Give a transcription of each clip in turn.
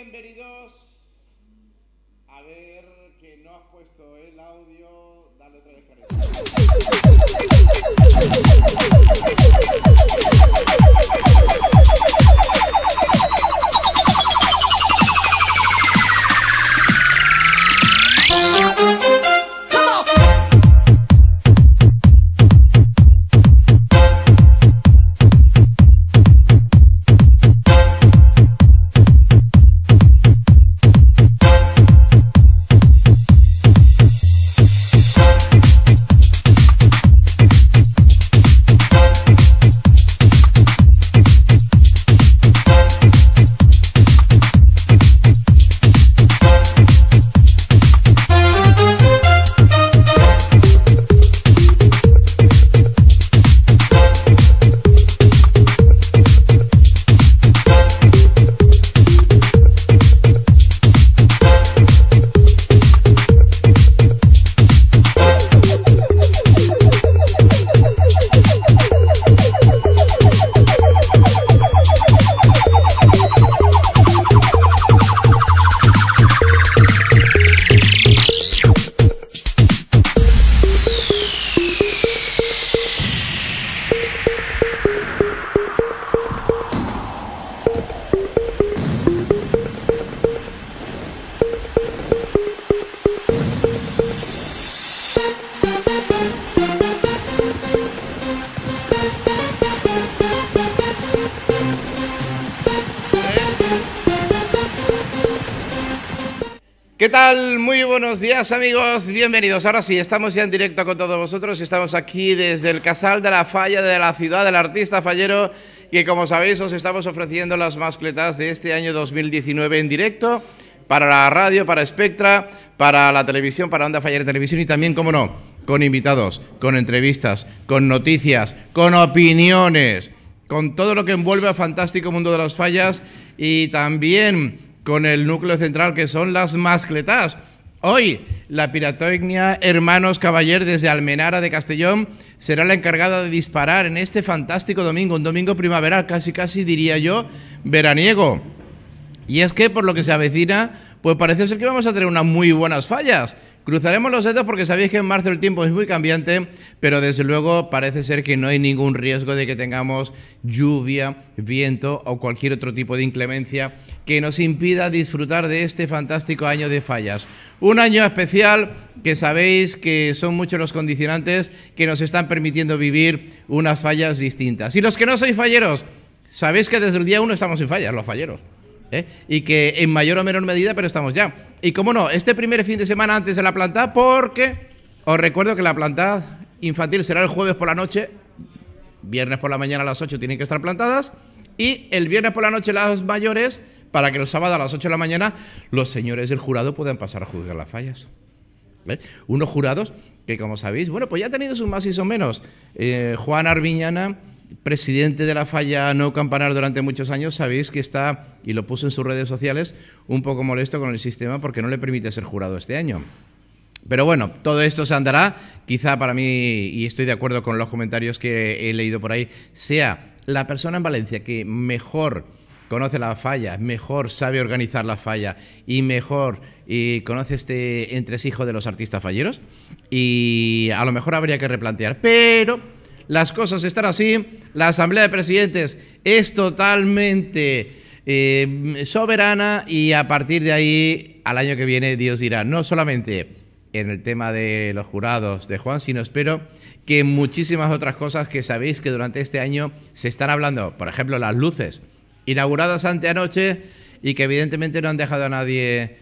Bienvenidos. A ver, que no has puesto el audio. Dale otra vez, Karen. ¿Qué tal? Muy buenos días, amigos, bienvenidos. Ahora sí, estamos ya en directo con todos vosotros y estamos aquí desde el Casal de la Falla de la ciudad del artista fallero, y como sabéis os estamos ofreciendo las mascletas de este año 2019 en directo para la radio, para Spectra, para la televisión, para Onda Fallera Televisión y también, como no, con invitados, con entrevistas, con noticias, con opiniones, con todo lo que envuelve al fantástico mundo de las fallas y también con el núcleo central que son las mascletas. Hoy, la Pirotecnia Hermanos Cavaller desde Almenara de Castellón será la encargada de disparar en este fantástico domingo, un domingo primaveral, casi diría yo, veraniego. Y es que, por lo que se avecina, pues parece ser que vamos a tener unas muy buenas fallas. Cruzaremos los dedos porque sabéis que en marzo el tiempo es muy cambiante, pero desde luego parece ser que no hay ningún riesgo de que tengamos lluvia, viento o cualquier otro tipo de inclemencia que nos impida disfrutar de este fantástico año de fallas. Un año especial que sabéis que son muchos los condicionantes que nos están permitiendo vivir unas fallas distintas. Y los que no sois falleros, sabéis que desde el día 1 estamos en fallas, los falleros. Y que en mayor o menor medida, pero estamos ya. Y cómo no, este primer fin de semana antes de la plantada, porque os recuerdo que la plantada infantil será el jueves por la noche, viernes por la mañana a las 8 tienen que estar plantadas, y el viernes por la noche las mayores, para que el sábado a las 8 de la mañana los señores del jurado puedan pasar a juzgar las fallas. Unos jurados que, como sabéis, bueno, pues ya han tenido sus más y sus menos. Juan Arviñana, presidente de la Falla No Campanar durante muchos años, sabéis que está, y lo puso en sus redes sociales, un poco molesto con el sistema porque no le permite ser jurado este año. Pero bueno, todo esto se andará. Quizá para mí, y estoy de acuerdo con los comentarios que he leído por ahí, sea la persona en Valencia que mejor conoce la falla, mejor sabe organizar la falla y mejor conoce este entresijo de los artistas falleros, y a lo mejor habría que replantear. Pero las cosas están así, la Asamblea de Presidentes es totalmente soberana y a partir de ahí, al año que viene, Dios dirá, no solamente en el tema de los jurados de Juan, sino espero que en muchísimas otras cosas que sabéis que durante este año se están hablando, por ejemplo, las luces, inauguradas anteanoche y que evidentemente no han dejado a nadie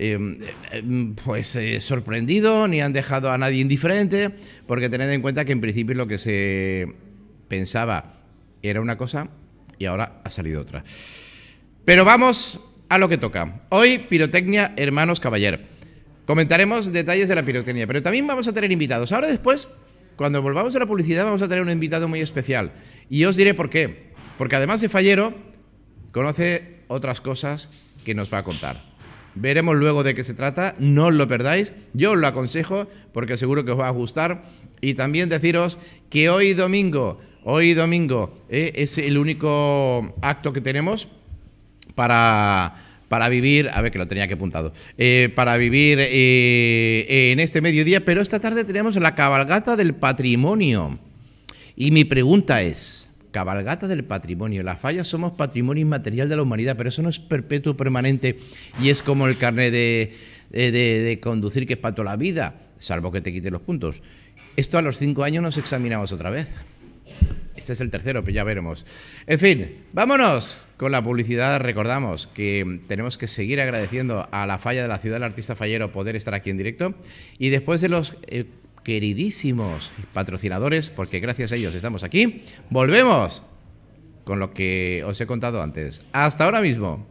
sorprendido, ni han dejado a nadie indiferente, porque tened en cuenta que en principio lo que se pensaba era una cosa y ahora ha salido otra. Pero vamos a lo que toca. Hoy, Pirotecnia Hermanos Cavaller. Comentaremos detalles de la pirotecnia, pero también vamos a tener invitados. Ahora después, cuando volvamos a la publicidad, vamos a tener un invitado muy especial. Y os diré por qué. Porque además de fallero, conoce otras cosas que nos va a contar. Veremos luego de qué se trata, no os lo perdáis, yo os lo aconsejo porque seguro que os va a gustar. Y también deciros que hoy domingo es el único acto que tenemos para para vivir, a ver que lo tenía que apuntado, para vivir en este mediodía, pero esta tarde tenemos la cabalgata del patrimonio. Y mi pregunta es, cabalgata del patrimonio, La Falla somos patrimonio inmaterial de la humanidad, pero eso no es perpetuo, permanente, y es como el carnet de conducir, que es para toda la vida, salvo que te quite los puntos. Esto a los 5 años nos examinamos otra vez. Este es el tercero, pero ya veremos. En fin, vámonos con la publicidad. Recordamos que tenemos que seguir agradeciendo a La Falla de la Ciudad del Artista Fallero poder estar aquí en directo. Y después de los queridísimos patrocinadores, porque gracias a ellos estamos aquí, volvemos con lo que os he contado antes. Hasta ahora mismo.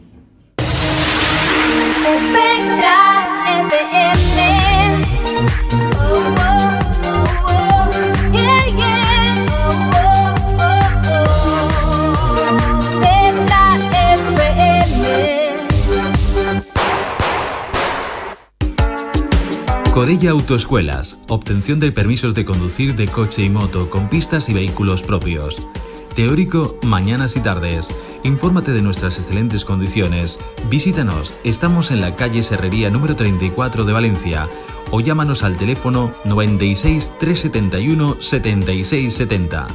Spectra FM. Oh, oh, oh, oh. Yeah, yeah. Oh, oh, oh, oh. Spectra FM. Corella Autoescuelas. Obtención de permisos de conducir de coche y moto con pistas y vehículos propios. Teórico, mañanas y tardes. Infórmate de nuestras excelentes condiciones. Visítanos, estamos en la calle Serrería número 34 de Valencia o llámanos al teléfono 96 371 7670.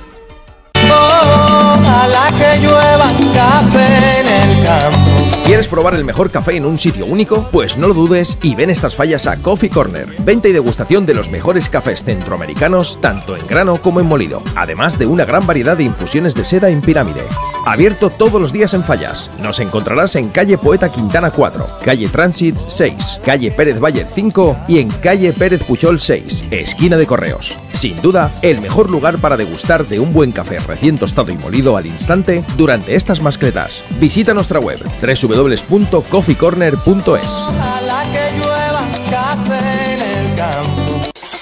Ojalá que llueva café en el campo. ¿Quieres probar el mejor café en un sitio único? Pues no lo dudes y ven estas fallas a Coffee Corner. Venta y degustación de los mejores cafés centroamericanos, tanto en grano como en molido. Además de una gran variedad de infusiones de seda en pirámide. Abierto todos los días en Fallas. Nos encontrarás en calle Poeta Quintana 4, calle Transit 6, calle Pérez Valle 5 y en calle Pérez Puchol 6, esquina de Correos. Sin duda, el mejor lugar para degustar de un buen café recién tostado y molido al instante durante estas mascletas. Visita nuestra web www.coffeecorner.es. Ojalá que llueva café en el campo.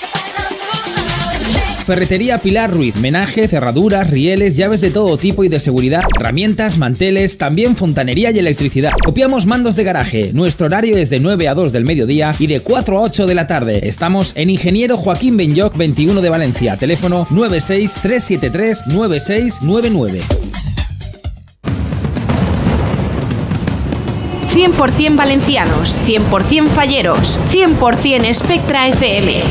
Ferretería Pilar Ruiz, menaje, cerraduras, rieles, llaves de todo tipo y de seguridad, herramientas, manteles, también fontanería y electricidad. Copiamos mandos de garaje. Nuestro horario es de 9 a 2 del mediodía y de 4 a 8 de la tarde. Estamos en Ingeniero Joaquín Benlloch 21 de Valencia. Teléfono 96 373 9699. 100% valencianos, 100% falleros, 100% Spectra FM.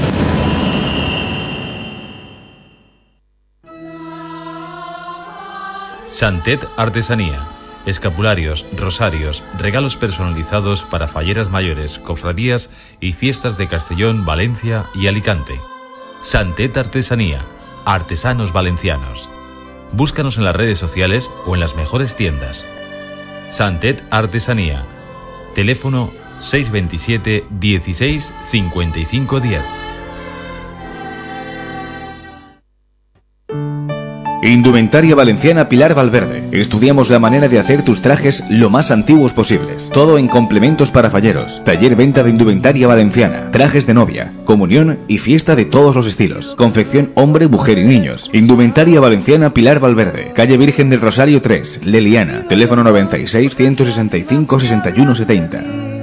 Santet Artesanía. Escapularios, rosarios, regalos personalizados para falleras mayores, cofradías y fiestas de Castellón, Valencia y Alicante. Santet Artesanía. Artesanos valencianos. Búscanos en las redes sociales o en las mejores tiendas. Santet Artesanía. Teléfono 627 16 55 10. Indumentaria Valenciana Pilar Valverde. Estudiamos la manera de hacer tus trajes lo más antiguos posibles. Todo en complementos para falleros. Taller venta de indumentaria valenciana. Trajes de novia, comunión y fiesta de todos los estilos. Confección hombre, mujer y niños. Indumentaria Valenciana Pilar Valverde. Calle Virgen del Rosario 3, Leliana. Teléfono 96 165 61 70.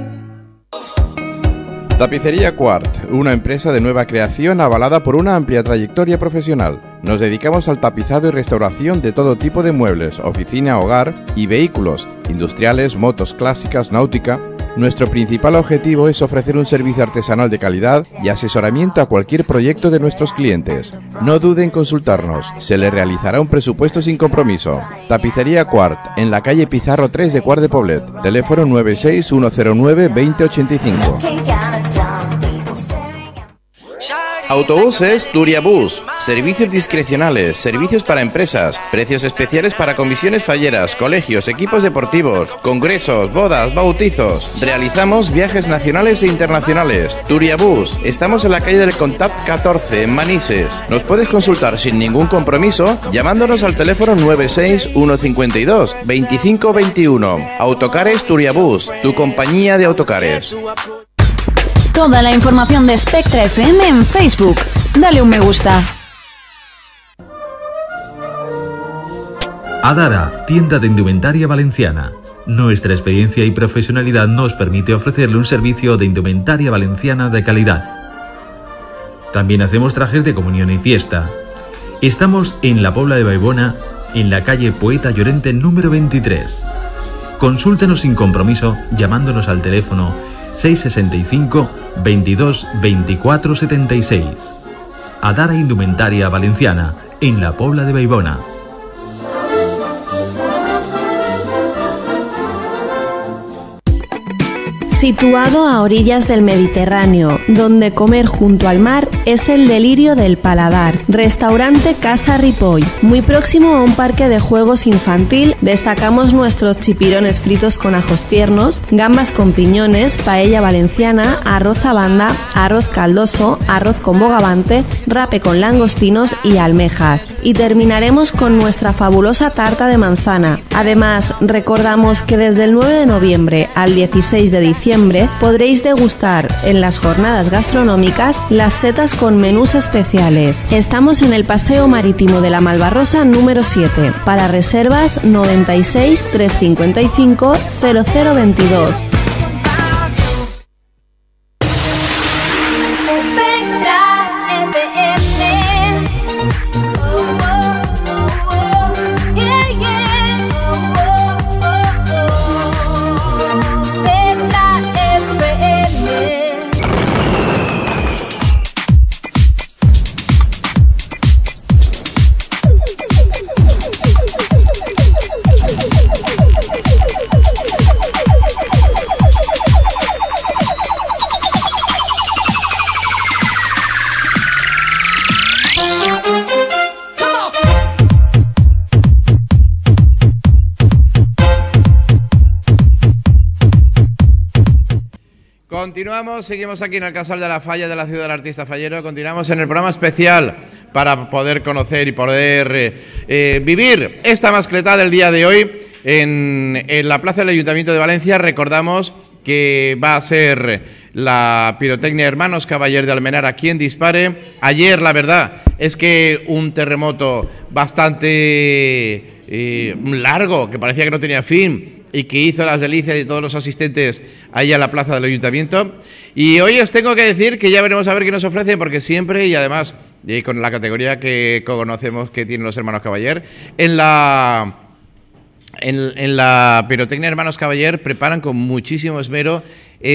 Tapicería Quart, una empresa de nueva creación avalada por una amplia trayectoria profesional. Nos dedicamos al tapizado y restauración de todo tipo de muebles, oficina, hogar y vehículos, industriales, motos clásicas, náutica. Nuestro principal objetivo es ofrecer un servicio artesanal de calidad y asesoramiento a cualquier proyecto de nuestros clientes. No dude en consultarnos, se le realizará un presupuesto sin compromiso. Tapicería Quart, en la calle Pizarro 3 de Quart de Poblet, teléfono 96 109 2085. Autobuses Turiabús, servicios discrecionales, servicios para empresas, precios especiales para comisiones falleras, colegios, equipos deportivos, congresos, bodas, bautizos. Realizamos viajes nacionales e internacionales. Turiabús, estamos en la calle del Contapt 14, en Manises. Nos puedes consultar sin ningún compromiso llamándonos al teléfono 96 152 25 21. Autocares Turiabús, tu compañía de autocares. Toda la información de Spectra FM en Facebook. Dale un me gusta. Adara, tienda de indumentaria valenciana. Nuestra experiencia y profesionalidad nos permite ofrecerle un servicio de indumentaria valenciana de calidad. También hacemos trajes de comunión y fiesta. Estamos en la Pobla de Baibona, en la calle Poeta Llorente número 23. Consúltenos sin compromiso llamándonos al teléfono 665 22 24 76. Adara Indumentaria Valenciana, en la Pobla de Baibona. Situado a orillas del Mediterráneo, donde comer junto al mar es el delirio del paladar. Restaurante Casa Ripoll, muy próximo a un parque de juegos infantil, destacamos nuestros chipirones fritos con ajos tiernos, gambas con piñones, paella valenciana, arroz a banda, arroz caldoso, arroz con bogavante, rape con langostinos y almejas. Y terminaremos con nuestra fabulosa tarta de manzana. Además, recordamos que desde el 9 de noviembre al 16 de diciembre podréis degustar en las jornadas gastronómicas las setas con menús especiales. Estamos en el Paseo Marítimo de la Malvarrosa número 7. Para reservas 96 355 0022. Continuamos, seguimos aquí en el Casal de la Falla de la Ciudad del Artista Fallero. Continuamos en el programa especial para poder conocer y poder vivir esta mascletá del día de hoy en la plaza del Ayuntamiento de Valencia. Recordamos que va a ser la pirotecnia Hermanos Caballero de Almenara quien dispare. Ayer, la verdad, es que un terremoto bastante largo, que parecía que no tenía fin, y que hizo las delicias de todos los asistentes ahí a la plaza del Ayuntamiento. Y hoy os tengo que decir que ya veremos a ver qué nos ofrecen, porque siempre, y además con la categoría que conocemos que tienen los Hermanos Caballero, en la pirotecnia Hermanos Caballero preparan con muchísimo esmero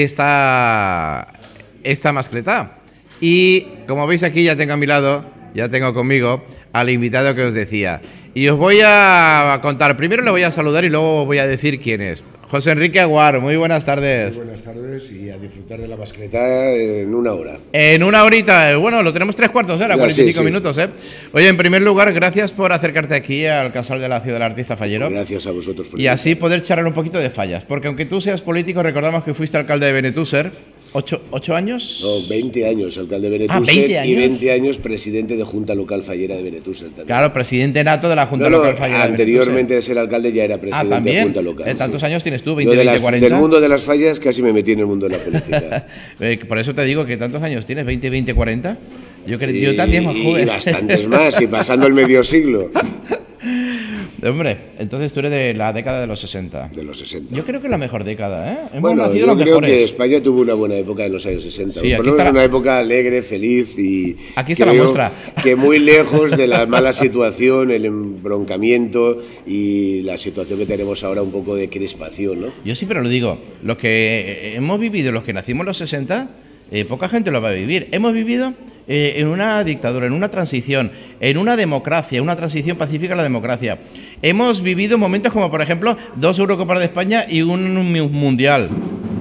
esta mascletá. Y como veis aquí, ya tengo a mi lado, ya tengo conmigo al invitado que os decía. Y os voy a contar, primero le voy a saludar y luego voy a decir quién es. José Enrique Aguar, muy buenas tardes. Muy buenas tardes y a disfrutar de la mascletá en una hora. En una horita, bueno, lo tenemos 3/4 de hora, 45 minutos, ¿eh? Oye, en primer lugar, gracias por acercarte aquí al Casal de la Ciudad del Artista Fallero. Gracias a vosotros por y así poder charlar un poquito de fallas, porque aunque tú seas político, recordamos que fuiste alcalde de Benetúser. ¿8 años? No, 20 años, alcalde de Benetúser. 20 años. Y 20 años presidente de Junta Local Fallera de Benetúser también. Claro, presidente nato de la Junta Local Fallera de Benetúser. Anteriormente de ser alcalde ya era presidente de Junta Local. ¿Tantos años tienes tú? 20, 40. Del mundo de las fallas casi me metí en el mundo de la política. Por eso te digo que ¿tantos años tienes? ¿20, 40? Yo también más joven. Y bastantes más, y pasando el medio siglo. Hombre, entonces tú eres de la década de los 60. De los 60. Yo creo que es la mejor década, ¿eh? Hemos nacido yo creo que España tuvo una buena época en los años 60. Sí, por lo menos una época alegre, feliz y aquí está la muestra. Que muy lejos de la mala situación, el embroncamiento y la situación que tenemos ahora un poco de crispación, ¿no? Yo siempre lo digo, los que hemos vivido, los que nacimos en los 60, poca gente lo va a vivir. Hemos vivido en una dictadura, en una transición, en una democracia, una transición pacífica a la democracia. Hemos vivido momentos como, por ejemplo, 2 Eurocopas de España y un Mundial.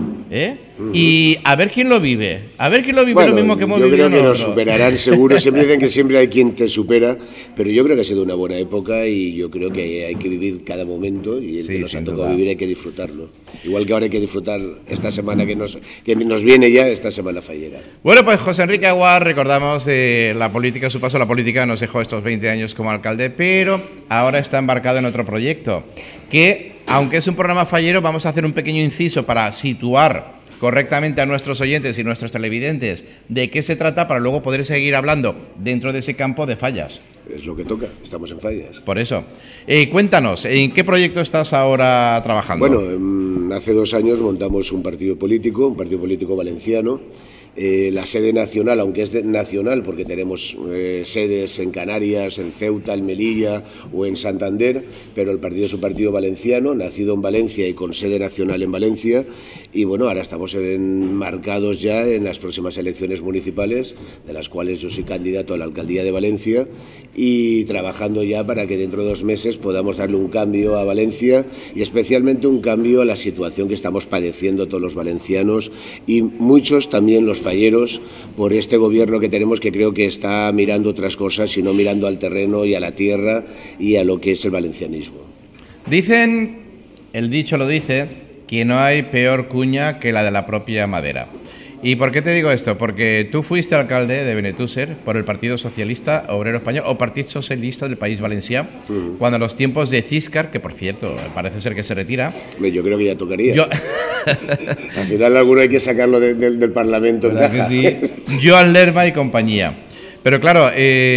Y a ver quién lo vive. A ver quién lo vive lo mismo que hemos vivido. Yo creo que nos superarán seguro. Siempre dicen que siempre hay quien te supera, pero yo creo que ha sido una buena época y yo creo que hay que vivir cada momento y el que nos ha tocado vivir hay que disfrutarlo. Igual que ahora hay que disfrutar esta semana que nos viene ya, esta semana fallera. Bueno, pues José Enrique Aguar, recordamos de la política, su paso a la política nos dejó estos 20 años como alcalde, pero ahora está embarcado en otro proyecto que, aunque es un programa fallero, vamos a hacer un pequeño inciso para situar correctamente a nuestros oyentes y nuestros televidentes de qué se trata para luego poder seguir hablando dentro de ese campo de fallas. Es lo que toca, estamos en fallas. Por eso. Cuéntanos, ¿en qué proyecto estás ahora trabajando? Bueno, hace 2 años montamos un partido político valenciano, la sede nacional, aunque es nacional porque tenemos sedes en Canarias, en Ceuta, en Melilla o en Santander, pero el partido es un partido valenciano, nacido en Valencia y con sede nacional en Valencia, y bueno, ahora estamos enmarcados ya en las próximas elecciones municipales, de las cuales yo soy candidato a la alcaldía de Valencia, y trabajando ya para que dentro de 2 meses podamos darle un cambio a Valencia y especialmente un cambio a la situación que estamos padeciendo todos los valencianos y muchos también los falleros por este gobierno que tenemos, que creo que está mirando otras cosas y no mirando al terreno y a la tierra y a lo que es el valencianismo. Dicen, el dicho lo dice, que no hay peor cuña que la de la propia madera. ¿Y por qué te digo esto? Porque tú fuiste alcalde de Benetússer por el Partido Socialista Obrero Español o Partido Socialista del País Valencià, cuando en los tiempos de Ciscar, que por cierto parece ser que se retira. Yo creo que ya tocaría. Al final alguno hay que sacarlo del Parlamento. Que sí? Joan Lerma y compañía. Pero claro,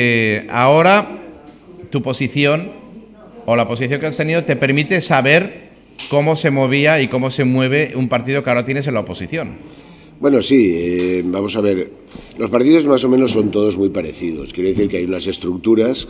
ahora tu posición o la posición que has tenido te permite saber cómo se movía y cómo se mueve un partido que ahora tienes en la oposición. Bueno, sí, vamos a ver, los partidos más o menos son todos muy parecidos, quiero decir que hay unas estructuras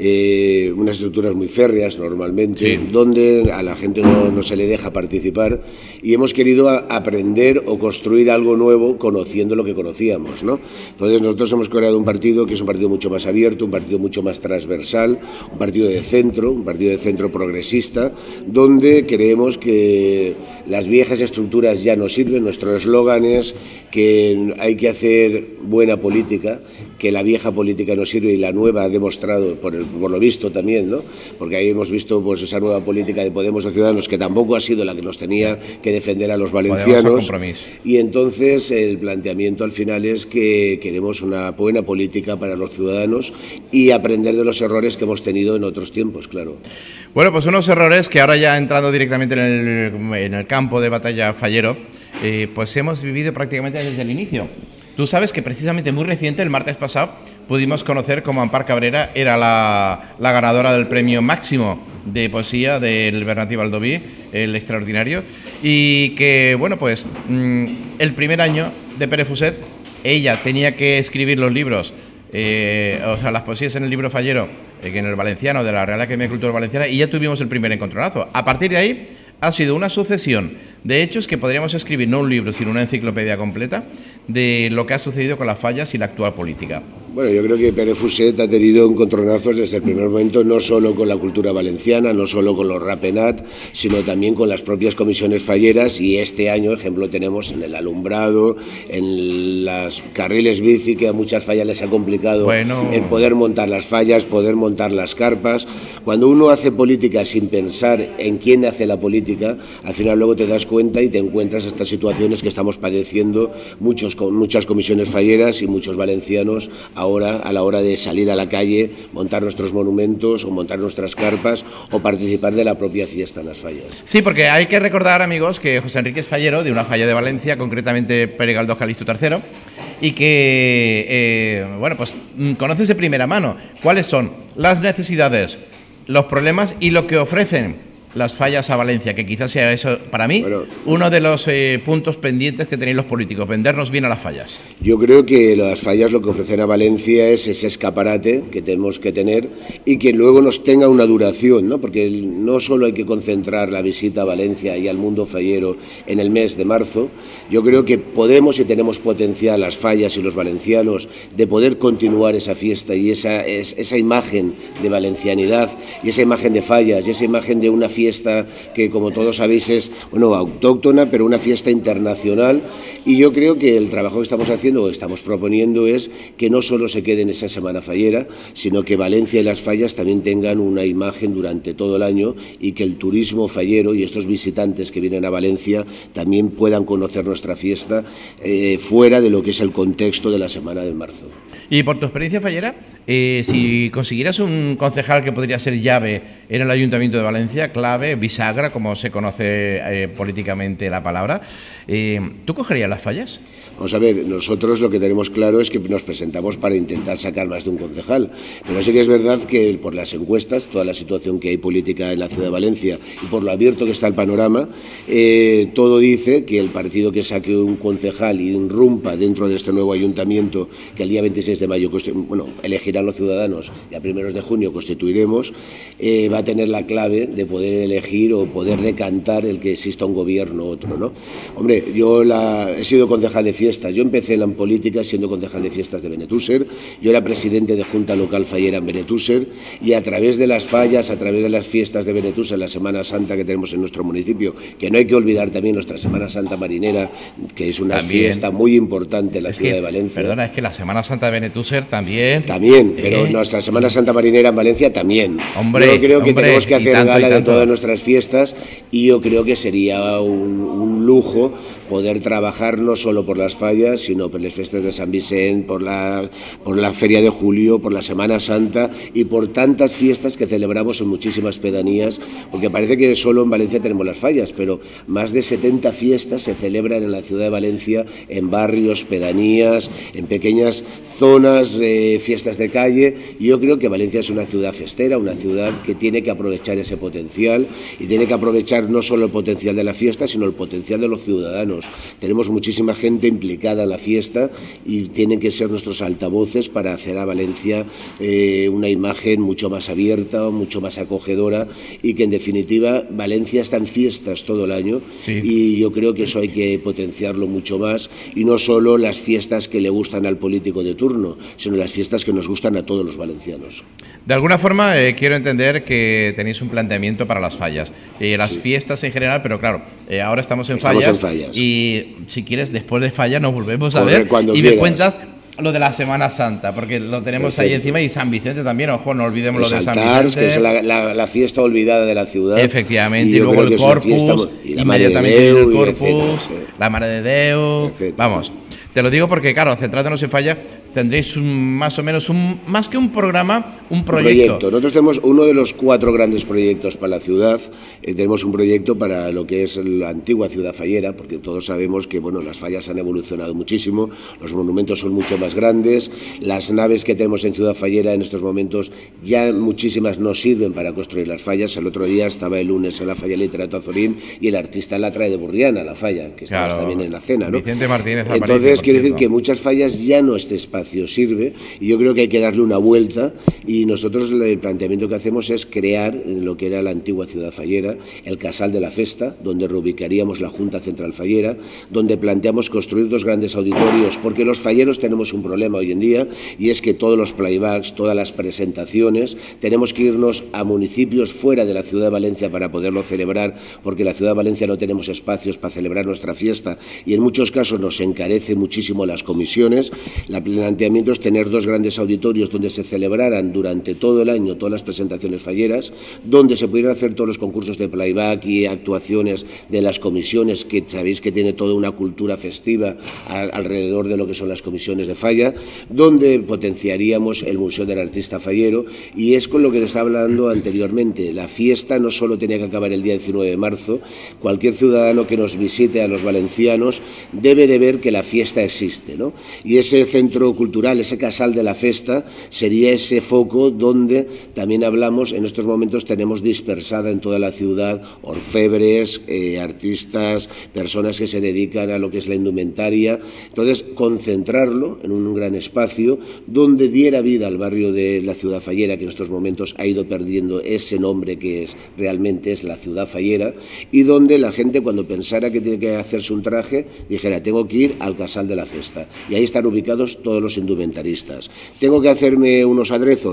muy férreas normalmente, sí, donde a la gente no se le deja participar y hemos querido aprender o construir algo nuevo conociendo lo que conocíamos, ¿no? Entonces nosotros hemos creado un partido que es un partido mucho más abierto, un partido mucho más transversal, un partido de centro progresista, donde creemos que las viejas estructuras ya no sirven, nuestro eslogan es que hay que hacer buena política, que la vieja política no sirve y la nueva ha demostrado, por lo visto también, ¿no? Porque ahí hemos visto pues esa nueva política de Podemos o Ciudadanos que tampoco ha sido la que nos tenía que defender a los valencianos. Y entonces el planteamiento al final es que queremos una buena política para los ciudadanos y aprender de los errores que hemos tenido en otros tiempos, claro. Bueno, pues unos errores que ahora ya entrando directamente en el campo de batalla fallero, pues hemos vivido prácticamente desde el inicio. Tú sabes que precisamente muy reciente, el martes pasado, pudimos conocer cómo Ampar Cabrera era la ganadora del premio máximo de poesía del Bernatí Baldoví, el extraordinario, y que, bueno, pues el primer año de Pere Fuset, ella tenía que escribir los libros, las poesías en el libro fallero, en el valenciano, de la Real Academia de Cultura Valenciana, y ya tuvimos el primer encontronazo. A partir de ahí ha sido una sucesión de hechos que podríamos escribir no un libro, sino una enciclopedia completa de lo que ha sucedido con las fallas y la actual política. Bueno, yo creo que Pere Fuset ha tenido encontronazos desde el primer momento, no solo con la cultura valenciana, no solo con los Rapenat, sino también con las propias comisiones falleras, y este año, ejemplo, tenemos en el alumbrado, en las carriles bici, que a muchas fallas les ha complicado el poder montar las fallas, poder montar las carpas. Cuando uno hace política sin pensar en quién hace la política, al final luego te das cuenta y te encuentras estas situaciones que estamos padeciendo muchas comisiones falleras y muchos valencianos ahora a la hora de salir a la calle, montar nuestros monumentos o montar nuestras carpas o participar de la propia fiesta en las fallas. Sí, porque hay que recordar, amigos, que José Enrique es fallero de una falla de Valencia, concretamente Pere Galdós Calixto III, y que, bueno, pues conoces de primera mano cuáles son las necesidades, los problemas y lo que ofrecen las fallas a Valencia, que quizás sea eso, para mí, uno de los puntos pendientes que tenéis los políticos, vendernos bien a las fallas. Yo creo que las fallas lo que ofrecen a Valencia es ese escaparate que tenemos que tener y que luego nos tenga una duración, ¿no? Porque no solo hay que concentrar la visita a Valencia y al mundo fallero en el mes de marzo, yo creo que podemos y tenemos potencial las fallas y los valencianos de poder continuar esa fiesta y esa imagen de valencianidad y esa imagen de fallas y esa imagen de una fiesta que, como todos sabéis, es autóctona, pero una fiesta internacional. Y yo creo que el trabajo que estamos haciendo o estamos proponiendo es que no solo se quede en esa semana fallera, sino que Valencia y las fallas también tengan una imagen durante todo el año y que el turismo fallero y estos visitantes que vienen a Valencia también puedan conocer nuestra fiesta fuera de lo que es el contexto de la semana de marzo. Y por tu experiencia fallera, si consiguieras un concejal que podría ser llave en el Ayuntamiento de Valencia, clave, bisagra, como se conoce políticamente la palabra, ¿tú cogerías las fallas? Vamos a ver, nosotros lo que tenemos claro es que nos presentamos para intentar sacar más de un concejal, pero sí que es verdad que por las encuestas, toda la situación que hay política en la ciudad de Valencia y por lo abierto que está el panorama, todo dice que el partido que saque un concejal y irrumpa dentro de este nuevo ayuntamiento, que el día 26 de mayo elegirán los ciudadanos y a primeros de junio constituiremos, va a tener la clave de poder elegir o poder decantar el que exista un gobierno u otro, ¿no? Hombre, yo he sido concejal de fiestas. Yo empecé en la política siendo concejal de fiestas de Benetússer, yo era presidente de Junta Local Fallera en Benetússer y a través de las fallas, a través de las fiestas de Benetússer, la Semana Santa que tenemos en nuestro municipio, que no hay que olvidar también nuestra Semana Santa Marinera, que es una fiesta muy importante en la ciudad de Valencia. Perdona, es que la Semana Santa de Benetússer también... También, pero nuestra Semana Santa Marinera en Valencia también. Hombre, yo creo que tenemos que hacer gala de todas nuestras fiestas y yo creo que sería un lujo poder trabajar no solo por las fallas, sino por las fiestas de San Vicente, por la Feria de Julio, por la Semana Santa y por tantas fiestas que celebramos en muchísimas pedanías, porque parece que solo en Valencia tenemos las fallas, pero más de 70 fiestas se celebran en la ciudad de Valencia, en barrios, pedanías, en pequeñas zonas, fiestas de calle, y yo creo que Valencia es una ciudad festera, una ciudad que tiene que aprovechar ese potencial y tiene que aprovechar no solo el potencial de la fiesta, sino el potencial de los ciudadanos. Tenemos muchísima gente implicada en la fiesta y tienen que ser nuestros altavoces para hacer a Valencia una imagen mucho más abierta, mucho más acogedora y que en definitiva Valencia está en fiestas todo el año y yo creo que eso hay que potenciarlo mucho más y no solo las fiestas que le gustan al político de turno, sino las fiestas que nos gustan a todos los valencianos. De alguna forma quiero entender que tenéis un planteamiento para las fallas, las fiestas en general, pero claro, ahora estamos en fallas y si quieres después de falla nos volvemos a ver y me cuentas lo de la Semana Santa, porque lo tenemos ahí encima y San Vicente también, ojo, no olvidemos lo de San Vicente. Que es la fiesta olvidada de la ciudad. Efectivamente, y luego el Corpus, inmediatamente el Corpus, la Mare de Déu, vamos. Te lo digo porque, claro, centrándonos en falla, tendréis más o menos, más que un programa, un proyecto. Nosotros tenemos uno de los 4 grandes proyectos para la ciudad. Tenemos un proyecto para lo que es la antigua ciudad fallera, porque todos sabemos que las fallas han evolucionado muchísimo, los monumentos son mucho más grandes, las naves que tenemos en Ciudad Fallera en estos momentos ya muchísimas no sirven para construir las fallas. El otro día estaba el lunes en la falla Literato Azorín y el artista la trae de Burriana, la falla, que estamos también en la cena, ¿no? Vicente Martínez. Entonces, quiere decir que muchas fallas ya no este espacio sirve y yo creo que hay que darle una vuelta y nosotros el planteamiento que hacemos es crear en lo que era la antigua ciudad fallera el Casal de la Festa, donde reubicaríamos la Junta Central Fallera, donde planteamos construir 2 grandes auditorios, porque los falleros tenemos un problema hoy en día y es que todos los playbacks, todas las presentaciones, tenemos que irnos a municipios fuera de la ciudad de Valencia para poderlo celebrar, porque en la ciudad de Valencia no tenemos espacios para celebrar nuestra fiesta y en muchos casos nos encarece muchísimo las comisiones. El planteamiento es tener 2 grandes auditorios donde se celebraran durante todo el año todas las presentaciones falleras, donde se pudieran hacer todos los concursos de playback y actuaciones de las comisiones, que sabéis que tiene toda una cultura festiva alrededor de lo que son las comisiones de falla, donde potenciaríamos el Museo del Artista Fallero, y es con lo que les estaba hablando anteriormente. La fiesta no solo tenía que acabar el día 19 de marzo, cualquier ciudadano que nos visite a los valencianos debe de ver que la fiesta existe, ¿no? Y ese centro cultural, ese Casal de la Festa, sería ese foco donde también hablamos, en estos momentos tenemos dispersada en toda la ciudad orfebres, artistas, personas que se dedican a lo que es la indumentaria. Entonces, concentrarlo en un gran espacio donde diera vida al barrio de la ciudad fallera, que en estos momentos ha ido perdiendo ese nombre que realmente es la ciudad fallera, y donde la gente, cuando pensara que tiene que hacerse un traje, dijera, tengo que ir al Casal de la Festa, y ahí están ubicados todos los indumentaristas. Tengo que hacerme unos aderezos,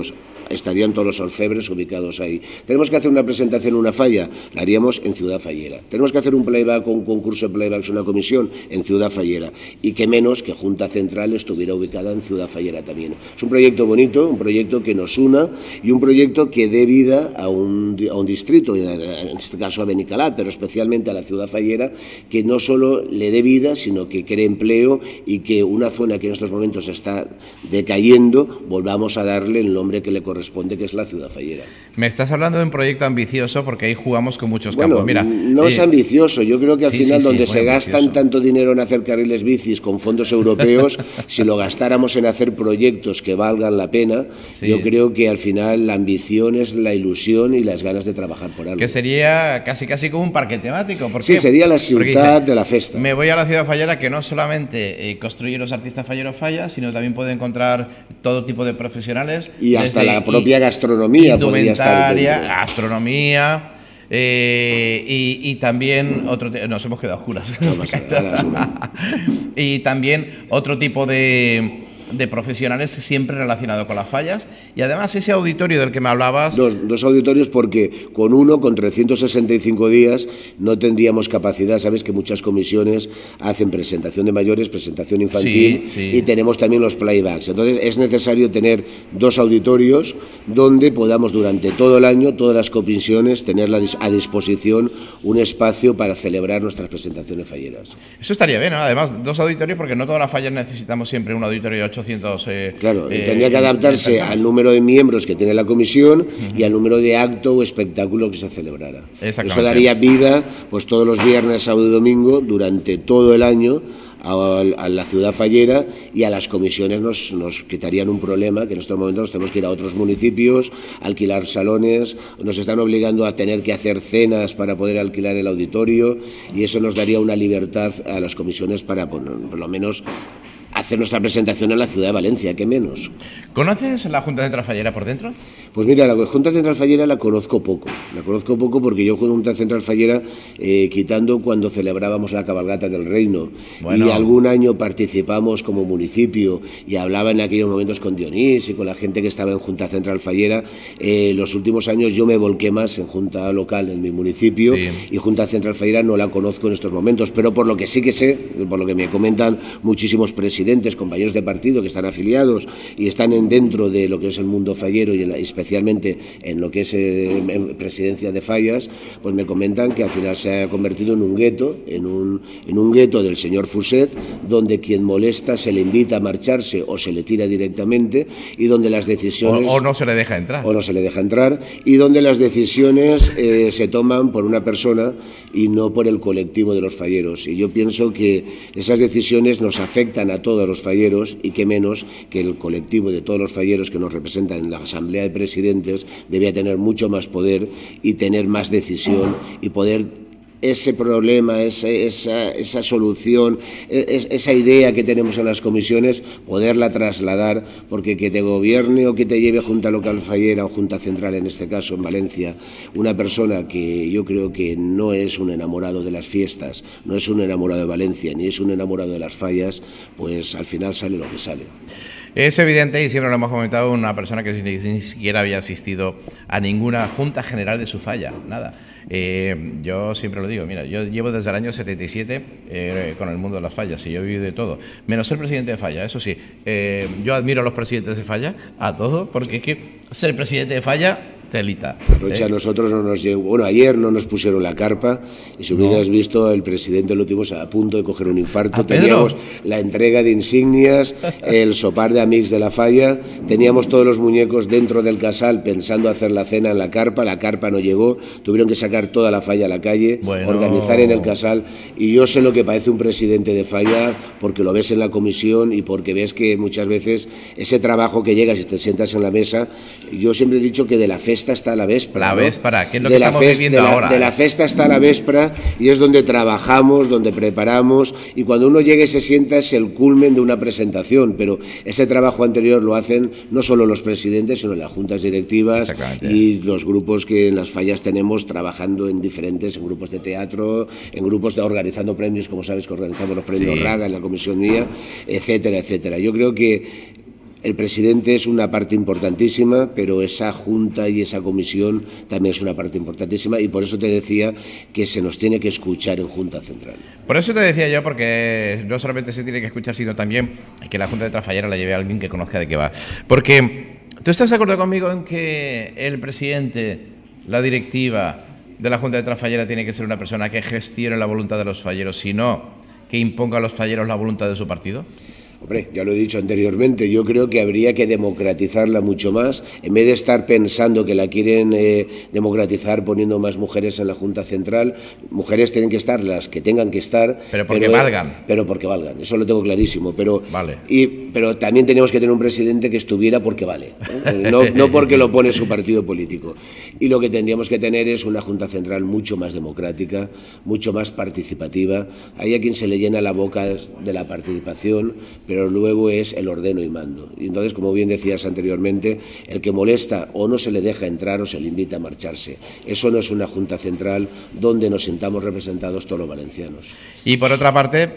estarían todos los orfebres ubicados ahí. Tenemos que hacer una presentación en una falla, la haríamos en Ciudad Fallera. Tenemos que hacer un playback, un concurso de playback, una comisión en Ciudad Fallera. Y que menos que Junta Central estuviera ubicada en Ciudad Fallera también. Es un proyecto bonito, un proyecto que nos una y un proyecto que dé vida a un distrito, en este caso a Benicalá, pero especialmente a la Ciudad Fallera, que no solo le dé vida, sino que cree empleo y que una zona que en estos momentos está decayendo, volvamos a darle el nombre que le corresponde, que es la Ciudad Fallera. Me estás hablando de un proyecto ambicioso porque ahí jugamos con muchos campos. Mira, no es ambicioso, yo creo que al final donde se gastan tanto dinero en hacer carriles bicis con fondos europeos, si lo gastáramos en hacer proyectos que valgan la pena, yo creo que al final la ambición es la ilusión y las ganas de trabajar por algo. Que sería casi como un parque temático. Sí, sería la ciudad de la festa. Me voy a la Ciudad Fallera, que no solamente construye los artistas falleros fallas, sino también puede encontrar todo tipo de profesionales. Y hasta la propia gastronomía podría estar dentro. Gastronomía. Y también nos hemos quedado oscuras. Y también otro tipo de profesionales siempre relacionado con las fallas, y además ese auditorio del que me hablabas... Dos auditorios, porque con 365 días no tendríamos capacidad. Sabes que muchas comisiones hacen presentación de mayores, presentación infantil, y tenemos también los playbacks. Entonces es necesario tener 2 auditorios donde podamos durante todo el año, todas las comisiones, tener a disposición un espacio para celebrar nuestras presentaciones falleras. Eso estaría bien, ¿no? Además 2 auditorios, porque no todas las fallas necesitamos siempre un auditorio de 800. Claro, tendría que adaptarse al número de miembros que tiene la comisión y al número de acto o espectáculo que se celebrara. Eso daría vida pues todos los viernes, sábado y domingo durante todo el año a la Ciudad Fallera, y a las comisiones nos quitarían un problema, que en estos momentos tenemos que ir a otros municipios, alquilar salones, nos están obligando a tener que hacer cenas para poder alquilar el auditorio, y eso nos daría una libertad a las comisiones para por lo menos hacer nuestra presentación en la ciudad de Valencia, ¿qué menos? ¿Conoces la Junta Central Fallera por dentro? Pues mira, la Junta Central Fallera la conozco poco porque yo con Junta Central Fallera, quitando cuando celebrábamos la cabalgata del Reino, y algún año participamos como municipio y hablaba en aquellos momentos con Dionís y con la gente que estaba en Junta Central Fallera, los últimos años yo me volqué más en Junta Local en mi municipio, y Junta Central Fallera no la conozco en estos momentos, pero por lo que sí que sé, por lo que me comentan muchísimos presidentes, compañeros de partido que están afiliados y están dentro de lo que es el mundo fallero y especialmente en lo que es presidencia de fallas, pues me comentan que al final se ha convertido en un gueto, en un gueto del señor Fuset, donde quien molesta se le invita a marcharse o se le tira directamente, y donde las decisiones... O no se le deja entrar. O no se le deja entrar, y donde las decisiones se toman por una persona y no por el colectivo de los falleros. Y yo pienso que esas decisiones nos afectan a todos los falleros, y que menos que el colectivo de todos los falleros que nos representan en la Asamblea de Presidentes debía tener mucho más poder y tener más decisión, y poder ese problema, esa solución, esa idea que tenemos en las comisiones, poderla trasladar, porque que te gobierne o que te lleve Junta Local Fallera o Junta Central, en este caso en Valencia, una persona que yo creo que no es un enamorado de las fiestas, no es un enamorado de Valencia, ni es un enamorado de las fallas, pues al final sale lo que sale. Es evidente, y siempre lo hemos comentado, una persona que ni siquiera había asistido a ninguna junta general de su falla, nada. Yo siempre lo digo, mira, yo llevo desde el año 77 con el mundo de las fallas, y yo he vivido de todo, menos ser presidente de falla, eso sí. Yo admiro a los presidentes de falla, a todos, porque es que ser presidente de falla... telita. Anoche a nosotros no nos llegó, bueno, ayer no nos pusieron la carpa, y si hubieras visto, el presidente lo tuvimos a punto de coger un infarto. Teníamos la entrega de insignias, el sopar de amics de la falla, teníamos todos los muñecos dentro del casal pensando hacer la cena en la carpa no llegó, tuvieron que sacar toda la falla a la calle, organizar en el casal, y yo sé lo que parece un presidente de falla, porque lo ves en la comisión y porque ves que muchas veces ese trabajo que llegas y te sientas en la mesa, yo siempre he dicho que de la festa está la véspera. La véspera, que es lo que estamos viviendo ahora. De la festa está la véspera, y es donde trabajamos, donde preparamos, y cuando uno llega y se sienta es el culmen de una presentación, pero ese trabajo anterior lo hacen no solo los presidentes, sino las juntas directivas y los grupos que en las fallas tenemos trabajando en grupos de teatro, en grupos organizando premios, como sabes que organizamos los premios Raga en la comisión mía, etcétera, etcétera. Yo creo que El presidente es una parte importantísima, pero esa junta y esa comisión también es una parte importantísima, y por eso te decía que se nos tiene que escuchar en Junta Central. Por eso te decía yo, porque no solamente se tiene que escuchar, sino también que la Junta de Trafallera la lleve a alguien que conozca de qué va. Porque tú estás de acuerdo conmigo en que el presidente, la directiva de la Junta de Trafallera tiene que ser una persona que gestione la voluntad de los falleros, sino que imponga a los falleros la voluntad de su partido. Hombre, ya lo he dicho anteriormente, yo creo que habría que democratizarla mucho más, en vez de estar pensando que la quieren democratizar poniendo más mujeres en la Junta Central. Mujeres tienen que estar las que tengan que estar. Pero porque valgan. Pero porque valgan, eso lo tengo clarísimo. Pero, vale. Pero también tenemos que tener un presidente que estuviera porque vale, no porque lo pone su partido político. Y lo que tendríamos que tener es una Junta Central mucho más democrática, mucho más participativa. Hay a quien se le llena la boca de la participación, pero luego es el ordeno y mando. Y entonces, como bien decías anteriormente, el que molesta o no se le deja entrar o se le invita a marcharse. Eso no es una Junta Central donde nos sintamos representados todos los valencianos. Y por otra parte,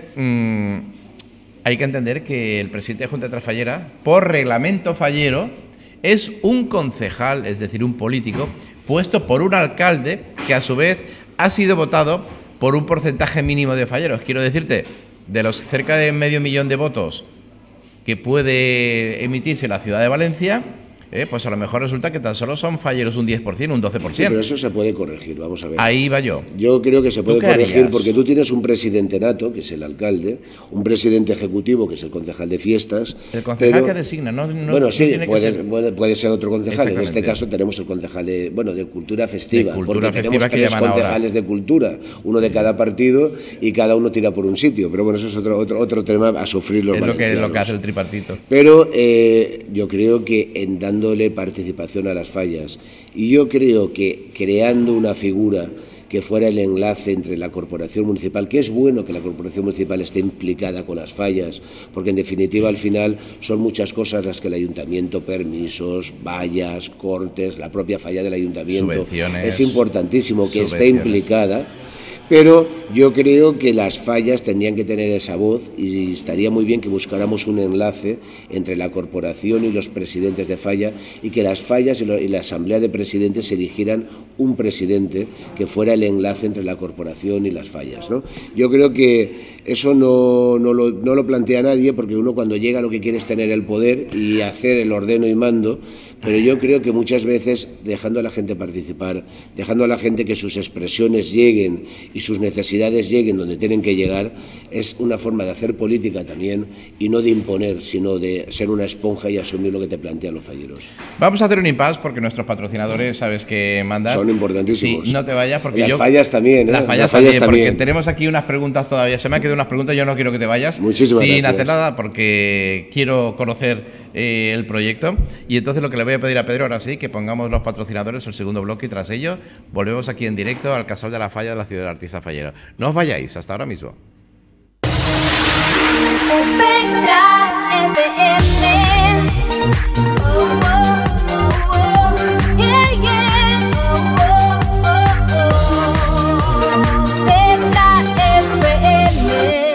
hay que entender que el presidente de Junta de Trafallera, por reglamento fallero, es un concejal, es decir, un político, puesto por un alcalde que a su vez ha sido votado por un porcentaje mínimo de falleros. Quiero decirte, de los cerca de 500.000 de votos que puede emitirse en la ciudad de Valencia, pues a lo mejor resulta que tan solo son falleros un 10%, un 12%. Sí, pero eso se puede corregir, vamos a ver. Ahí va yo. Yo creo que se puede corregir harías? porque tú tienes un presidente nato, que es el alcalde, un presidente ejecutivo, que es el concejal de fiestas. El concejal que designa, ¿no? Bueno, sí, no puede ser otro concejal. En este caso tenemos el concejal de cultura festiva. Porque tenemos tres concejales de cultura, uno de cada partido, y cada uno tira por un sitio. Pero bueno, eso es otro tema a sufrir los valencianos. Es lo que hace el tripartito. Pero yo creo que en dándole participación a las fallas, y yo creo que creando una figura que fuera el enlace entre la corporación municipal, que es bueno que la corporación municipal esté implicada con las fallas, porque en definitiva al final son muchas cosas las que el ayuntamiento, permisos, vallas, cortes, la propia falla del ayuntamiento, es importantísimo que esté implicada. Pero yo creo que las fallas tendrían que tener esa voz, y estaría muy bien que buscáramos un enlace entre la corporación y los presidentes de falla, y que las fallas y la asamblea de presidentes eligieran un presidente que fuera el enlace entre la corporación y las fallas, ¿no? Yo creo que eso no lo plantea nadie, porque uno cuando llega lo que quiere es tener el poder y hacer el ordeno y mando. Pero yo creo que muchas veces, dejando a la gente participar, dejando a la gente que sus expresiones lleguen y sus necesidades lleguen donde tienen que llegar, es una forma de hacer política también, y no de imponer, sino de ser una esponja y asumir lo que te plantean los falleros. Vamos a hacer un impasse porque nuestros patrocinadores, sabes que mandan. Son importantísimos. Sí, no te vayas porque las fallas también, ¿eh? Las fallas también, porque tenemos aquí unas preguntas todavía. Se me han quedado unas preguntas, yo no quiero que te vayas. Muchísimas gracias. Sin hacer nada, porque quiero conocer el proyecto. Y entonces lo que le voy a pedir a Pedro ahora sí, que pongamos los patrocinadores, el segundo bloque, y tras ello volvemos aquí en directo al Casal de la Falla de la Ciudad del Artista Fallero. No os vayáis, hasta ahora mismo. Spectra FM. Oh, oh, oh, oh. Yeah, yeah. Oh, oh, oh, oh. Spectra FM.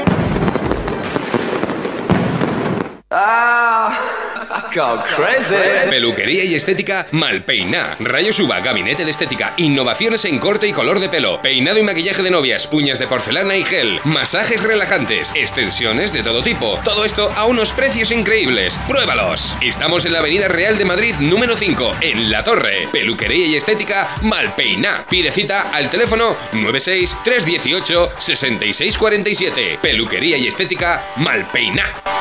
Go crazy. Peluquería y estética Malpeiná. Rayos Uva, gabinete de estética, innovaciones en corte y color de pelo, peinado y maquillaje de novias, uñas de porcelana y gel, masajes relajantes, extensiones de todo tipo. Todo esto a unos precios increíbles. ¡Pruébalos! Estamos en la Avenida Real de Madrid, número 5, en La Torre. Peluquería y estética Malpeiná. Pide cita al teléfono 96 318 6647. Peluquería y estética Malpeiná.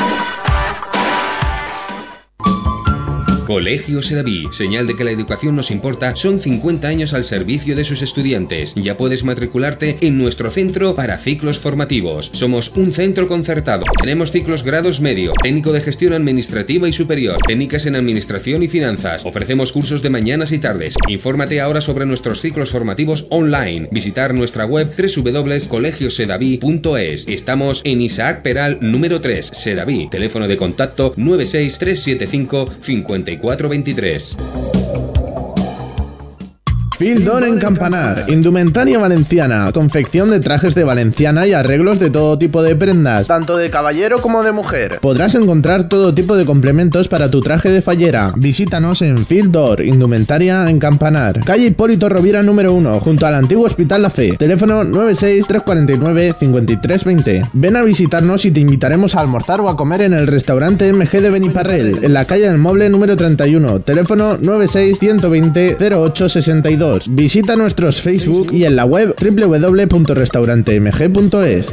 Colegio Sedaví, señal de que la educación nos importa, son 50 años al servicio de sus estudiantes. Ya puedes matricularte en nuestro centro para ciclos formativos. Somos un centro concertado. Tenemos ciclos grados medio, técnico de gestión administrativa y superior, técnicas en administración y finanzas. Ofrecemos cursos de mañanas y tardes. Infórmate ahora sobre nuestros ciclos formativos online. Visitar nuestra web www.colegiosedaví.es. Estamos en Isaac Peral número 3, Sedaví. Teléfono de contacto 96 375 5423. Fildor en Campanar, indumentaria valenciana, confección de trajes de valenciana y arreglos de todo tipo de prendas, tanto de caballero como de mujer. Podrás encontrar todo tipo de complementos para tu traje de fallera. Visítanos en Fildor, indumentaria en Campanar, calle Hipólito Rovira número 1, junto al antiguo Hospital La Fe. Teléfono 96-349-5320. Ven a visitarnos y te invitaremos a almorzar o a comer en el restaurante MG de Beniparrell, en la calle del Moble número 31. Teléfono 96-120-0862. Visita nuestros Facebook y en la web www.restaurantemg.es.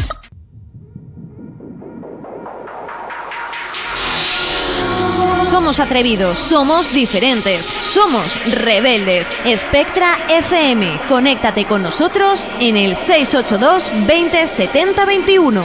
Somos atrevidos, somos diferentes, somos rebeldes. Spectra FM, conéctate con nosotros en el 682 20 70 21.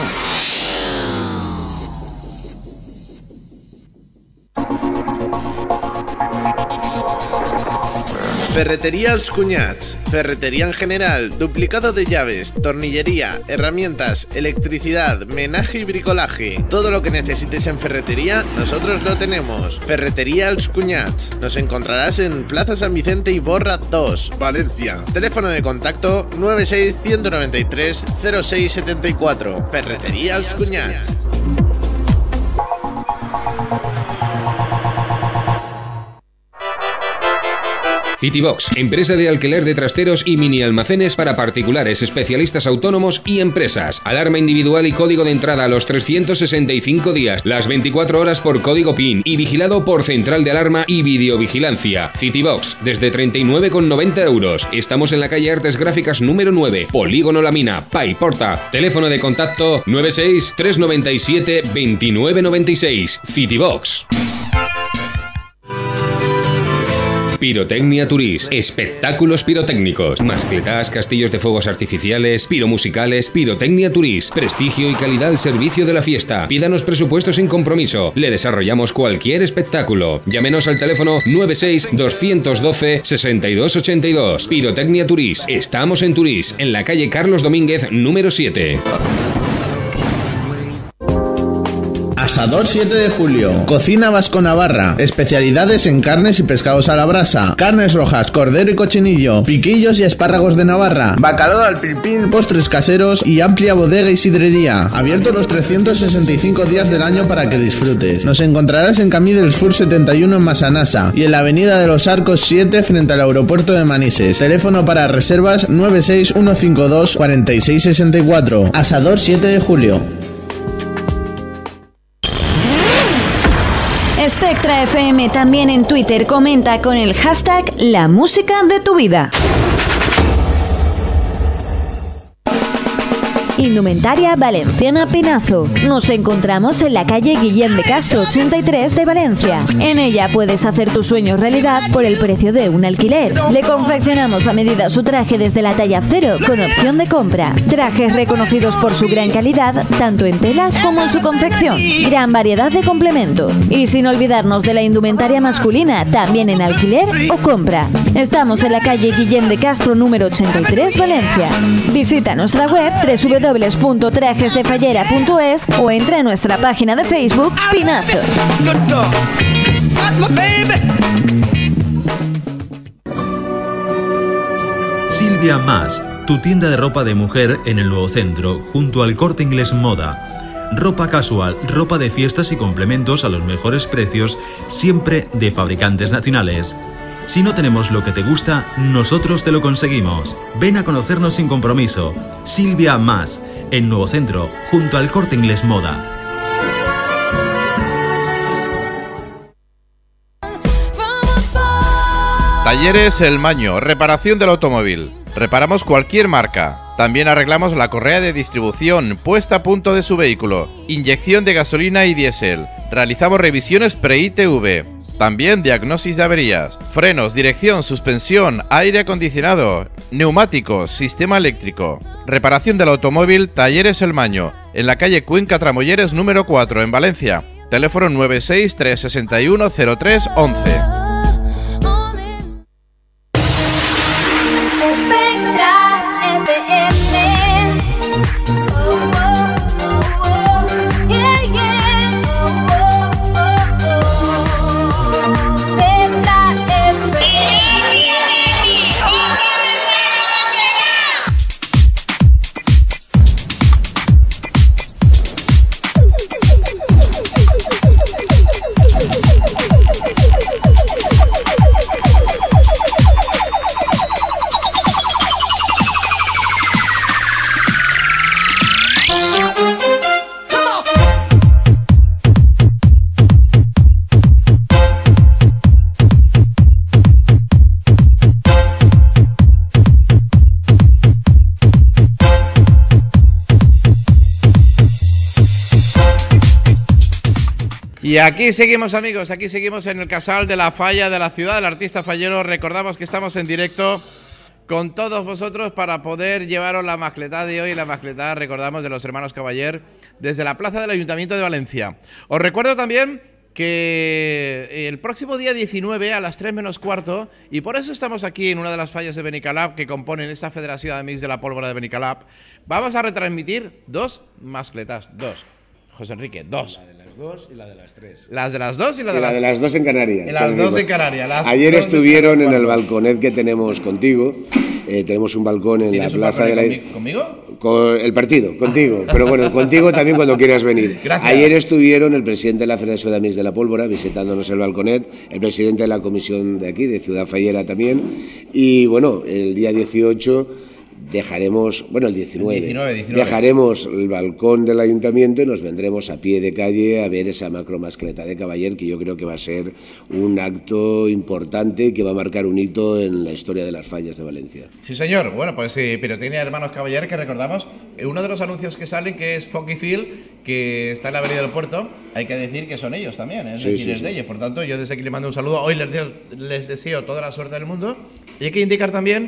Ferretería Els Cunyats, ferretería en general, duplicado de llaves, tornillería, herramientas, electricidad, menaje y bricolaje. Todo lo que necesites en ferretería, nosotros lo tenemos. Ferretería Els Cunyats. Nos encontrarás en Plaza San Vicente y Borra 2, Valencia. Teléfono de contacto 96 193 0674. Ferretería Els Cunyats. Citybox, empresa de alquiler de trasteros y mini almacenes para particulares, especialistas autónomos y empresas. Alarma individual y código de entrada a los 365 días, las 24 horas por código PIN y vigilado por central de alarma y videovigilancia. Citybox, desde 39,90 €. Estamos en la calle Artes Gráficas número 9, Polígono La Mina, Paiporta. Teléfono de contacto 96 397 2996. Citybox. Pirotecnia Turís, espectáculos pirotécnicos, mascletas, castillos de fuegos artificiales, piromusicales. Pirotecnia Turís, prestigio y calidad al servicio de la fiesta. Pídanos presupuesto sin compromiso, le desarrollamos cualquier espectáculo. Llámenos al teléfono 96 212 6282. Pirotecnia Turís, estamos en Turís, en la calle Carlos Domínguez número 7. Asador 7 de julio, Cocina Vasco-Navarra, especialidades en carnes y pescados a la brasa, carnes rojas, cordero y cochinillo, piquillos y espárragos de Navarra, bacalao al pilpín, postres caseros y amplia bodega y sidrería, abierto los 365 días del año para que disfrutes. Nos encontrarás en Camí del Sur 71 en Masanasa y en la Avenida de los Arcos 7 frente al aeropuerto de Manises. Teléfono para reservas 96152 4664. Asador 7 de julio. Spectra FM también en Twitter, comenta con el hashtag La Música de tu Vida. Indumentaria Valenciana Pinazo. Nos encontramos en la calle Guillem de Castro 83 de Valencia. En ella puedes hacer tus sueños realidad por el precio de un alquiler. Le confeccionamos a medida su traje desde la talla 0 con opción de compra. Trajes reconocidos por su gran calidad, tanto en telas como en su confección. Gran variedad de complementos. Y sin olvidarnos de la indumentaria masculina, también en alquiler o compra. Estamos en la calle Guillem de Castro número 83, Valencia. Visita nuestra web www.trajesdefallera.es o entra en nuestra página de Facebook Pinazo. Silvia Más, tu tienda de ropa de mujer en el Nuevo Centro, junto al Corte Inglés Moda. Ropa casual, ropa de fiestas y complementos a los mejores precios, siempre de fabricantes nacionales. Si no tenemos lo que te gusta, nosotros te lo conseguimos. Ven a conocernos sin compromiso. Silvia Más, en Nuevo Centro, junto al Corte Inglés Moda. Talleres El Maño, reparación del automóvil. Reparamos cualquier marca. También arreglamos la correa de distribución, puesta a punto de su vehículo, inyección de gasolina y diésel. Realizamos revisiones pre-ITV. También diagnosis de averías, frenos, dirección, suspensión, aire acondicionado, neumáticos, sistema eléctrico. Reparación del automóvil, Talleres El Maño, en la calle Cuenca Tramolleres número 4 en Valencia. Teléfono 96 361 03 11. Y aquí seguimos, amigos, aquí seguimos en el Casal de la Falla de la ciudad del artista fallero. Recordamos que estamos en directo con todos vosotros para poder llevaros la mascletá de hoy, la mascletá, recordamos, de los hermanos Caballer, desde la plaza del Ayuntamiento de Valencia. Os recuerdo también que el próximo día 19 a las 3 menos cuarto, y por eso estamos aquí en una de las fallas de Benicalap que componen esta Federación de Amics de la Pólvora de Benicalap, vamos a retransmitir dos mascletas, dos. José Enrique, dos. La de las 2 y la de las 3. Las de las 2 y la de la las 3. de las 2 en Canarias. Y las 2 en Canarias. Ayer estuvieron en el balconet que tenemos contigo. Tenemos un balcón en la plaza de la... ¿Conmigo? Con el partido, contigo. Pero bueno, contigo también cuando quieras venir. Gracias. Ayer estuvieron el presidente de la Federación de Amics de la Pólvora visitándonos el balconet, el presidente de la comisión de aquí, de Ciudad Fallera también. Y bueno, el día 18... dejaremos, bueno, el 19, dejaremos el balcón del ayuntamiento y nos vendremos a pie de calle a ver esa macro mascleta de Caballer, que yo creo que va a ser un acto importante que va a marcar un hito en la historia de las fallas de Valencia. Sí, señor. Bueno, pues Pirotecnia de Hermanos Caballer, que recordamos, uno de los anuncios que salen, que es Funky Field, que está en la avenida del Puerto, hay que decir que son ellos también, es decir, es de ellos. Por tanto, yo desde aquí les mando un saludo. Hoy les deseo toda la suerte del mundo. Y hay que indicar también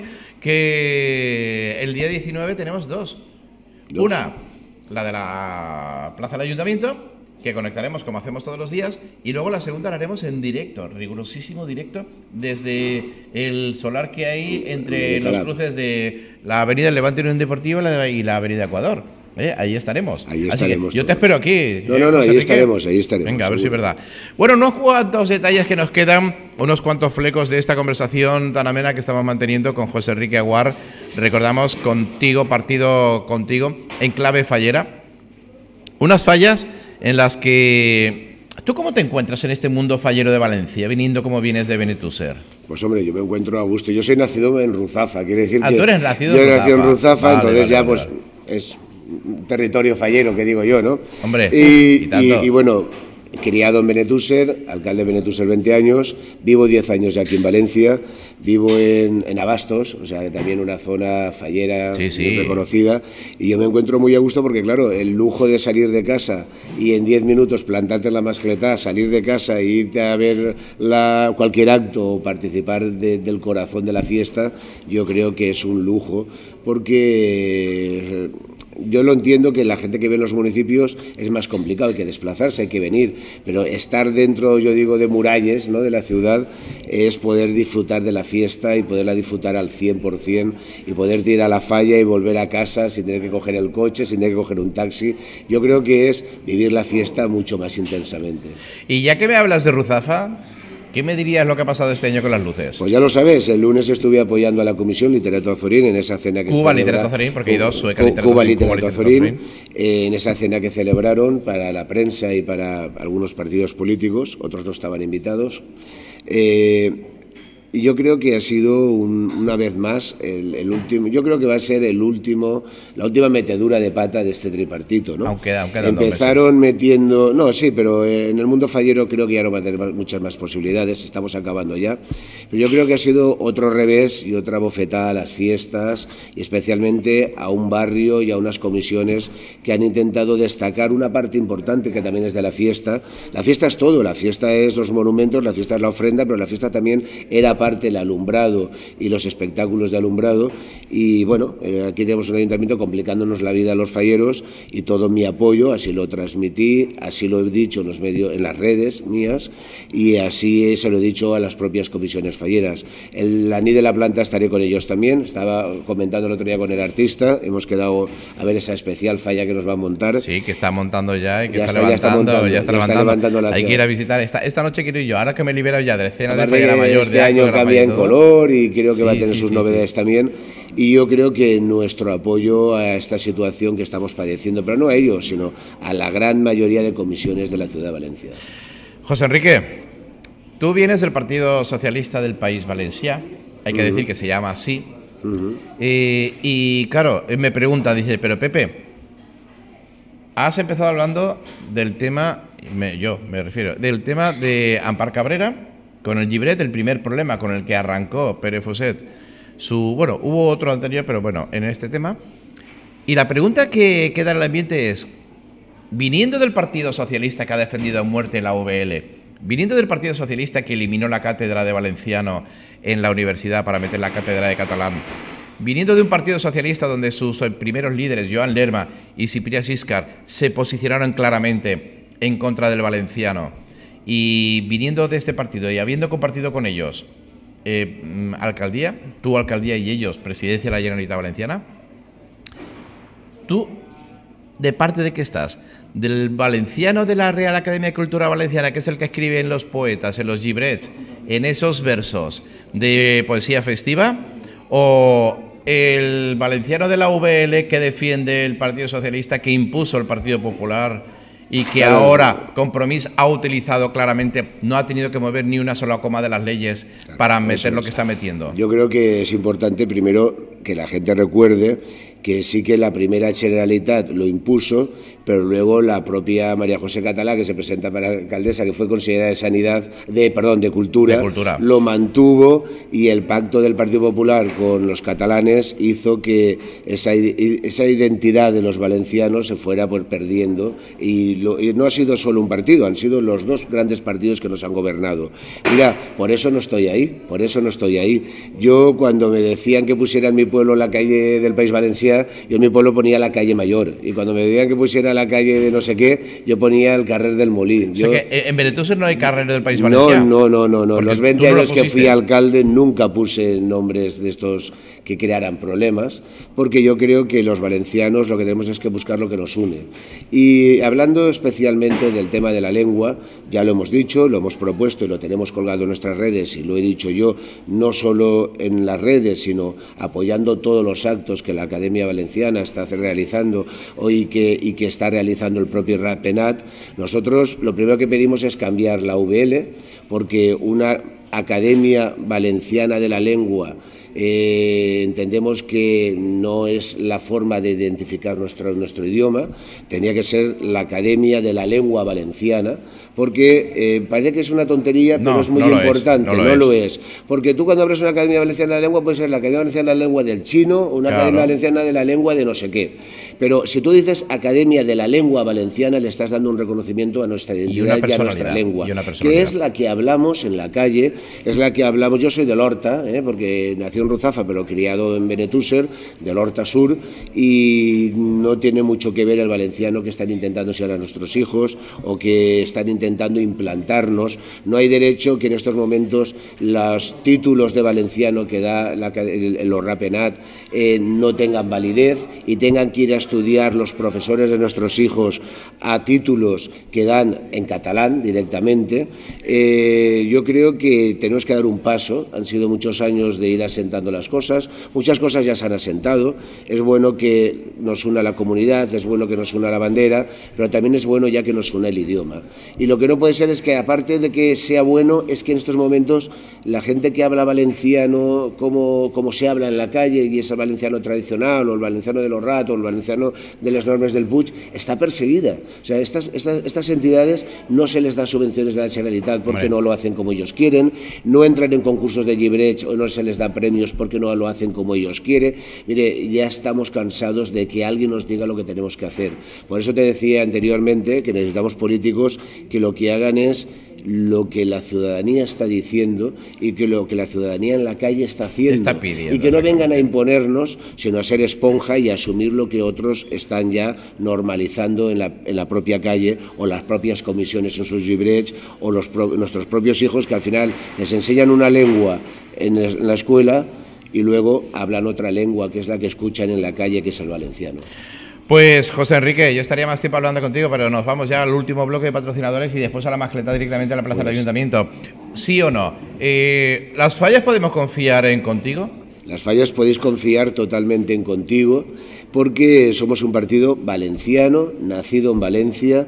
que el día 19 tenemos dos. Una, la de la Plaza del Ayuntamiento, que conectaremos como hacemos todos los días, y luego la segunda la haremos en directo, rigurosísimo directo, desde el solar que hay entre los cruces de la Avenida del Levante Unión Deportiva y la Avenida Ecuador. Ahí estaremos. Ahí estaremos. Yo te espero aquí. No, ahí estaremos, ahí estaremos. Venga, a ver si es verdad. Bueno, unos cuantos detalles que nos quedan, unos cuantos flecos de esta conversación tan amena que estamos manteniendo con José Enrique Aguar. Recordamos partido contigo en clave fallera. Unas fallas en las que... ¿Tú cómo te encuentras en este mundo fallero de Valencia, viniendo como vienes de Benetúser? Pues hombre, yo me encuentro a gusto. Yo soy nacido en Ruzafa, quiere decir que... tú eres nacido en Ruzafa. Yo he nacido en Ruzafa, vale, entonces ya vale. pues es territorio fallero, que digo yo, ¿no? Hombre, y bueno, criado en Benetúser, alcalde de Benetúser 20 años, vivo 10 años ya aquí en Valencia, vivo en Abastos, o sea, que también una zona fallera muy reconocida, y yo me encuentro muy a gusto porque, claro, el lujo de salir de casa y en 10 minutos plantarte en la mascletá, salir de casa e irte a ver cualquier acto o participar del corazón de la fiesta, yo creo que es un lujo, porque... Yo lo entiendo que la gente que ve en los municipios es más complicado, hay que desplazarse, hay que venir, pero estar dentro, yo digo, de muralles, ¿no?, de la ciudad, es poder disfrutar de la fiesta y poderla disfrutar al 100% y poder ir a la falla y volver a casa sin tener que coger el coche, sin tener que coger un taxi. Yo creo que es vivir la fiesta mucho más intensamente. Y ya que me hablas de Ruzafa, ¿qué me dirías lo que ha pasado este año con las luces? Pues ya lo sabes, el lunes estuve apoyando a la Comisión Literato Azorín en esa cena que Cuba Literato Azorín, porque hay dos, Sueca Literato Cuba Azorín, Literato Azorín, en esa cena que celebraron para la prensa y para algunos partidos políticos, otros no estaban invitados. Y yo creo que ha sido una vez más el último, yo creo que va a ser la última metedura de pata de este tripartito, ¿no? Aunque empezaron metiendo, no, sí, pero en el mundo fallero creo que ya no va a tener muchas más posibilidades, estamos acabando ya, pero yo creo que ha sido otro revés y otra bofetada a las fiestas y especialmente a un barrio y a unas comisiones que han intentado destacar una parte importante que también es de la fiesta. La fiesta es todo, la fiesta es los monumentos, la fiesta es la ofrenda, pero la fiesta también era parte el alumbrado y los espectáculos de alumbrado y bueno, aquí tenemos un ayuntamiento complicándonos la vida a los falleros y todo mi apoyo, así lo transmití, así lo he dicho en los medios, en las redes mías y así se lo he dicho a las propias comisiones falleras. El ANI de la planta estaré con ellos también, estaba comentando el otro día con el artista, hemos quedado a ver esa especial falla que nos va a montar. Sí, que está montando ya y que ya está levantando. Hay que ir a visitar, esta noche quiero ir yo, ahora que me libero ya de la escena de Fallera Mayor. Este año cambia en color y creo que va a tener sus novedades también. Y yo creo que nuestro apoyo a esta situación que estamos padeciendo, pero no a ellos, sino a la gran mayoría de comisiones de la ciudad de Valencia. José Enrique, tú vienes del Partido Socialista del País Valencià, hay que decir que se llama así, y claro, me pregunta, dice, pero Pepe, has empezado hablando del tema, yo me refiero, del tema de Ampar Cabrera, con el Llibret, el primer problema con el que arrancó Pere Fuset, bueno, hubo otro anterior, pero bueno, en este tema. Y la pregunta que queda en el ambiente es, viniendo del Partido Socialista que ha defendido a muerte la VL, viniendo del Partido Socialista que eliminó la cátedra de valenciano en la universidad para meter la cátedra de catalán, viniendo de un Partido Socialista donde sus primeros líderes, Joan Lerma y Ciprià Giscard, se posicionaron claramente en contra del valenciano, y viniendo de este partido y habiendo compartido con ellos alcaldía, tu alcaldía y ellos presidencia de la Generalitat Valenciana, ¿tú de parte de qué estás? ¿Del valenciano de la Real Academia de Cultura Valenciana, que es el que escribe en los poetas, en los llibrets, en esos versos de poesía festiva? ¿O el valenciano de la VL que defiende el Partido Socialista, que impuso el Partido Popular y que ahora Compromís ha utilizado claramente, no ha tenido que mover ni una sola coma de las leyes para meter lo que está metiendo? Yo creo que es importante primero que la gente recuerde que sí que la primera Generalitat lo impuso, pero luego la propia María José Catalá, que se presenta para alcaldesa, que fue consejera de Sanidad, de Cultura, lo mantuvo, y el pacto del Partido Popular con los catalanes hizo que esa identidad de los valencianos se fuera pues perdiendo, y no ha sido solo un partido, han sido los dos grandes partidos que nos han gobernado. Mira, por eso no estoy ahí, Yo, cuando me decían que pusiera en mi pueblo la calle del País Valencià, yo en mi pueblo ponía la calle Mayor, y cuando me decían que pusiera la calle de no sé qué, yo ponía el carrer del Molí. O sea que en Benetúser no hay carrer del País Valencià. No. Los 20 años que fui alcalde nunca puse nombres de estos que crearan problemas, porque yo creo que los valencianos lo que tenemos es que buscar lo que nos une. Y hablando especialmente del tema de la lengua, ya lo hemos dicho, lo hemos propuesto y lo tenemos colgado en nuestras redes, y lo he dicho yo, no solo en las redes, sino apoyando todos los actos que la Academia Valenciana está realizando hoy y que está realizando el propio RAPENAT. Nosotros lo primero que pedimos es cambiar la VL, porque una Academia Valenciana de la Lengua entendemos que no es la forma de identificar nuestro idioma. Tenía que ser la Academia de la Lengua Valenciana, porque parece que es una tontería, pero es muy importante. No lo es. Porque tú, cuando abres una Academia Valenciana de la Lengua, puede ser la Academia Valenciana de la Lengua del chino o una Academia Valenciana de la Lengua de no sé qué. Pero si tú dices Academia de la Lengua Valenciana, le estás dando un reconocimiento a nuestra identidad y a nuestra lengua, que es la que hablamos en la calle, es la que hablamos. Yo soy del Horta, porque nací en Ruzafa, pero criado en Benetúser, del Horta Sur, y no tiene mucho que ver el valenciano que están intentando enseñar a nuestros hijos o que están intentando implantarnos. No hay derecho que en estos momentos los títulos de valenciano que da el RAPENAT no tengan validez y tengan que ir a estudiar los profesores de nuestros hijos a títulos que dan en catalán directamente. Yo creo que tenemos que dar un paso. Han sido muchos años de ir asentando las cosas, muchas cosas ya se han asentado. Es bueno que nos una la comunidad, es bueno que nos una la bandera, pero también es bueno ya que nos una el idioma. Y lo que no puede ser es que, aparte de que sea bueno, es que en estos momentos la gente que habla valenciano como se habla en la calle, y es el valenciano tradicional, o el valenciano de los ratos, o el valenciano de las normas del Puig, está perseguida. O sea, estas entidades no se les da subvenciones de la Generalitat porque no lo hacen como ellos quieren, no entran en concursos de llibrets o no se les da premios porque no lo hacen como ellos quieren. Mire, ya estamos cansados de que alguien nos diga lo que tenemos que hacer. Por eso te decía anteriormente que necesitamos políticos que lo que hagan es lo que la ciudadanía está diciendo y que lo que la ciudadanía en la calle está haciendo, y que no vengan a imponernos, sino a ser esponja y a asumir lo que otros están ya normalizando en la propia calle, o las propias comisiones en sus llibrets, o nuestros propios hijos, que al final les enseñan una lengua en la escuela y luego hablan otra lengua, que es la que escuchan en la calle, que es el valenciano. Pues, José Enrique, yo estaría más tiempo hablando contigo, pero nos vamos ya al último bloque de patrocinadores y después a la mascleta directamente a la plaza del Ayuntamiento. ¿Sí o no? ¿Las Fallas podemos confiar en Contigo? Las Fallas podéis confiar totalmente en Contigo, porque somos un partido valenciano, nacido en Valencia,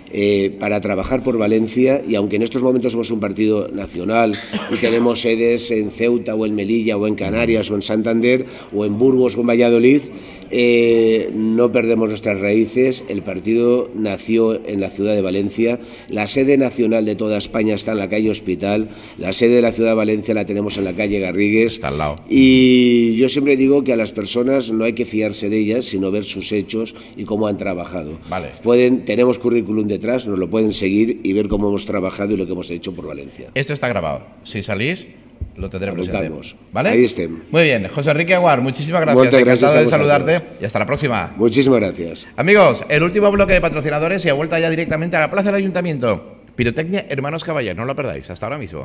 para trabajar por Valencia, y aunque en estos momentos somos un partido nacional y tenemos sedes en Ceuta o en Melilla o en Canarias o en Santander o en Burgos o en Valladolid, no perdemos nuestras raíces. El partido nació en la ciudad de Valencia, la sede nacional de toda España está en la calle Hospital, la sede de la ciudad de Valencia la tenemos en la calle Garrigues, está al lado. Y yo siempre digo que a las personas no hay que fiarse de ellas, sino ver sus hechos y cómo han trabajado. Vale. Tenemos currículum detrás, nos lo pueden seguir y ver cómo hemos trabajado y lo que hemos hecho por Valencia. Esto está grabado. Si salís, lo tendremos presente. ¿Vale? Ahí estén. Muy bien. José Enrique Aguar, muchísimas gracias. Muchas gracias Encantado de saludarte y hasta la próxima. Muchísimas gracias. Amigos, el último bloque de patrocinadores y a vuelta ya directamente a la plaza del Ayuntamiento. Pirotecnia Hermanos Caballero, no lo perdáis. Hasta ahora mismo.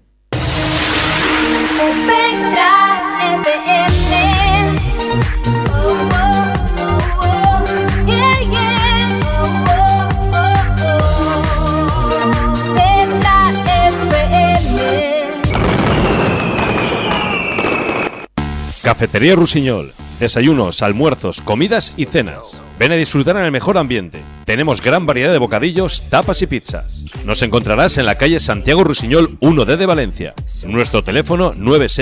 Spectra FM. Oh, oh, oh, oh. Yeah, yeah. Oh, oh, oh, oh. Spectra FM. Cafetería Rusiñol. Desayunos, almuerzos, comidas y cenas. Ven a disfrutar en el mejor ambiente. Tenemos gran variedad de bocadillos, tapas y pizzas. Nos encontrarás en la calle Santiago Rusiñol 1D de Valencia. Nuestro teléfono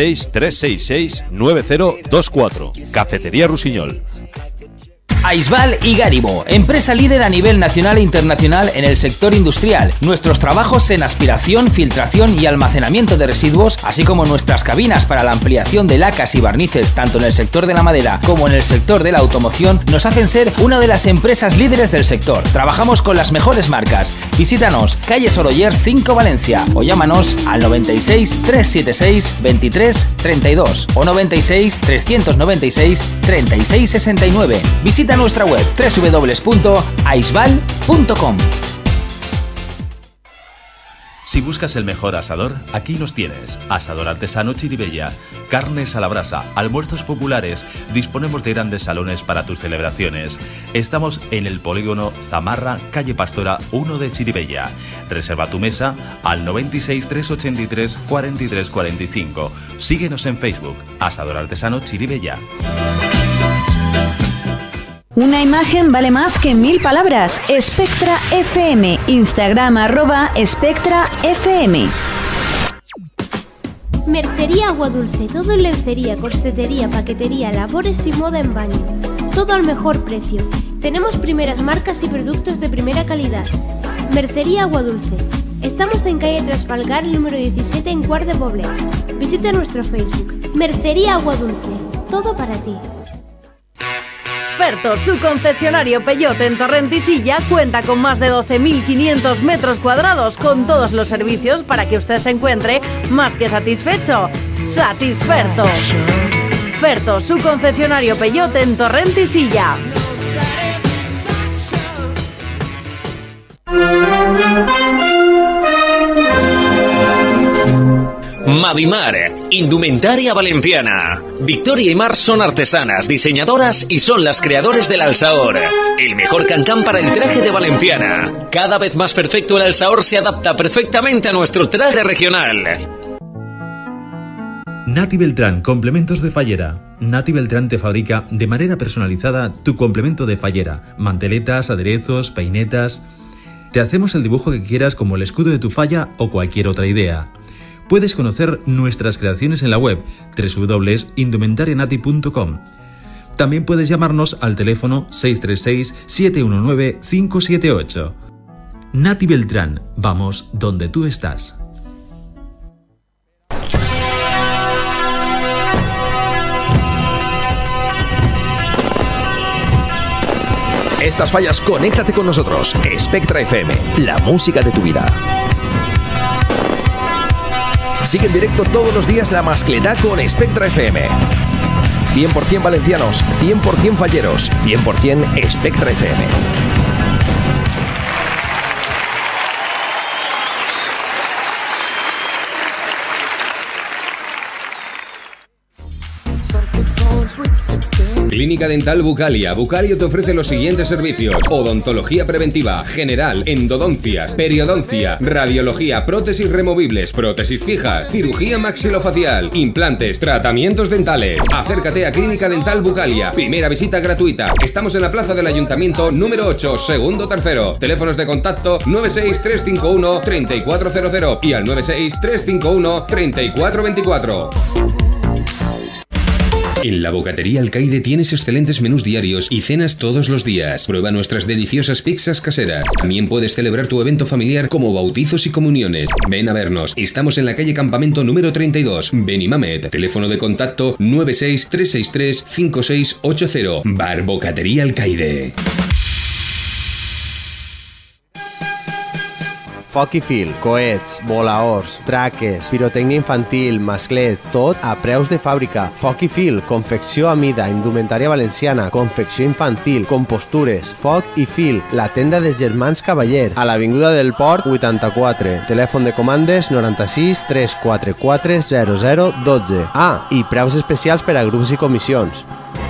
963669024. Cafetería Rusiñol. Aisbal y Garibo, empresa líder a nivel nacional e internacional en el sector industrial. Nuestros trabajos en aspiración, filtración y almacenamiento de residuos, así como nuestras cabinas para la ampliación de lacas y barnices tanto en el sector de la madera como en el sector de la automoción, nos hacen ser una de las empresas líderes del sector. Trabajamos con las mejores marcas. Visítanos, calle Sorollers 5 Valencia, o llámanos al 96 376 23 32 o 96 396 36 69. Visita nuestra web www.aisbal.com. Si buscas el mejor asador, aquí los tienes. Asador artesano Chiribella, carnes a la brasa, almuerzos populares. Disponemos de grandes salones para tus celebraciones. Estamos en el polígono Zamarra, calle Pastora 1 de Chiribella. Reserva tu mesa al 96 383 43 45. Síguenos en Facebook, Asador artesano Chiribella. Una imagen vale más que 1000 palabras. Spectra FM. Instagram @SpectraFM. Mercería Agua Dulce. Todo en lencería, corsetería, paquetería, labores y moda en baño. Todo al mejor precio. Tenemos primeras marcas y productos de primera calidad. Mercería Agua Dulce. Estamos en calle Trasfalgar, número 17 en Cuart de Poblet. Visita nuestro Facebook. Mercería Agua Dulce. Todo para ti. Ferto, su concesionario Peugeot en Torrent y Silla, cuenta con más de 12.500 metros cuadrados con todos los servicios para que usted se encuentre más que satisfecho. ¡Satisferto! Ferto, su concesionario Peugeot en Torrent y Silla. Mavimar, indumentaria valenciana. Victoria y Mar son artesanas, diseñadoras y son las creadores del alsaor. El mejor cancán para el traje de valenciana. Cada vez más perfecto, el alsaor se adapta perfectamente a nuestro traje regional. Nati Beltrán, complementos de fallera. Nati Beltrán te fabrica de manera personalizada tu complemento de fallera. Manteletas, aderezos, peinetas. Te hacemos el dibujo que quieras como el escudo de tu falla o cualquier otra idea. Puedes conocer nuestras creaciones en la web www.indumentarianati.com. También puedes llamarnos al teléfono 636-719-578. Nati Beltrán, vamos donde tú estás. Estas fallas, conéctate con nosotros. Spectra FM, la música de tu vida. Sigue en directo todos los días la mascletá con Spectra FM. 100% valencianos, 100% falleros, 100% Spectra FM. Something so sweet. Clínica Dental Bucalia. Bucalio te ofrece los siguientes servicios: odontología preventiva, general, endodoncias, periodoncia, radiología, prótesis removibles, prótesis fijas, cirugía maxilofacial, implantes, tratamientos dentales. Acércate a Clínica Dental Bucalia. Primera visita gratuita. Estamos en la plaza del Ayuntamiento número 8, segundo tercero. Teléfonos de contacto 96351-3400 y al 96351-3424. En la Bocatería Alcaide tienes excelentes menús diarios y cenas todos los días. Prueba nuestras deliciosas pizzas caseras. También puedes celebrar tu evento familiar como bautizos y comuniones. Ven a vernos. Estamos en la calle Campamento número 32, Benimamet. Teléfono de contacto 963635680. Bar Bocatería Alcaide. Foc i fil, coets, volaors, traques, pirotècnia infantil, masclets, tot a preus de fàbrica. Foc i fil, confecció a mida, indumentària valenciana, confecció infantil, compostures. Foc i fil, la tenda dels germans Cavaller, a l'Avinguda del Port 84. Telèfon de comandes 96 344 0012. Ah, i preus especials per a grups i comissions.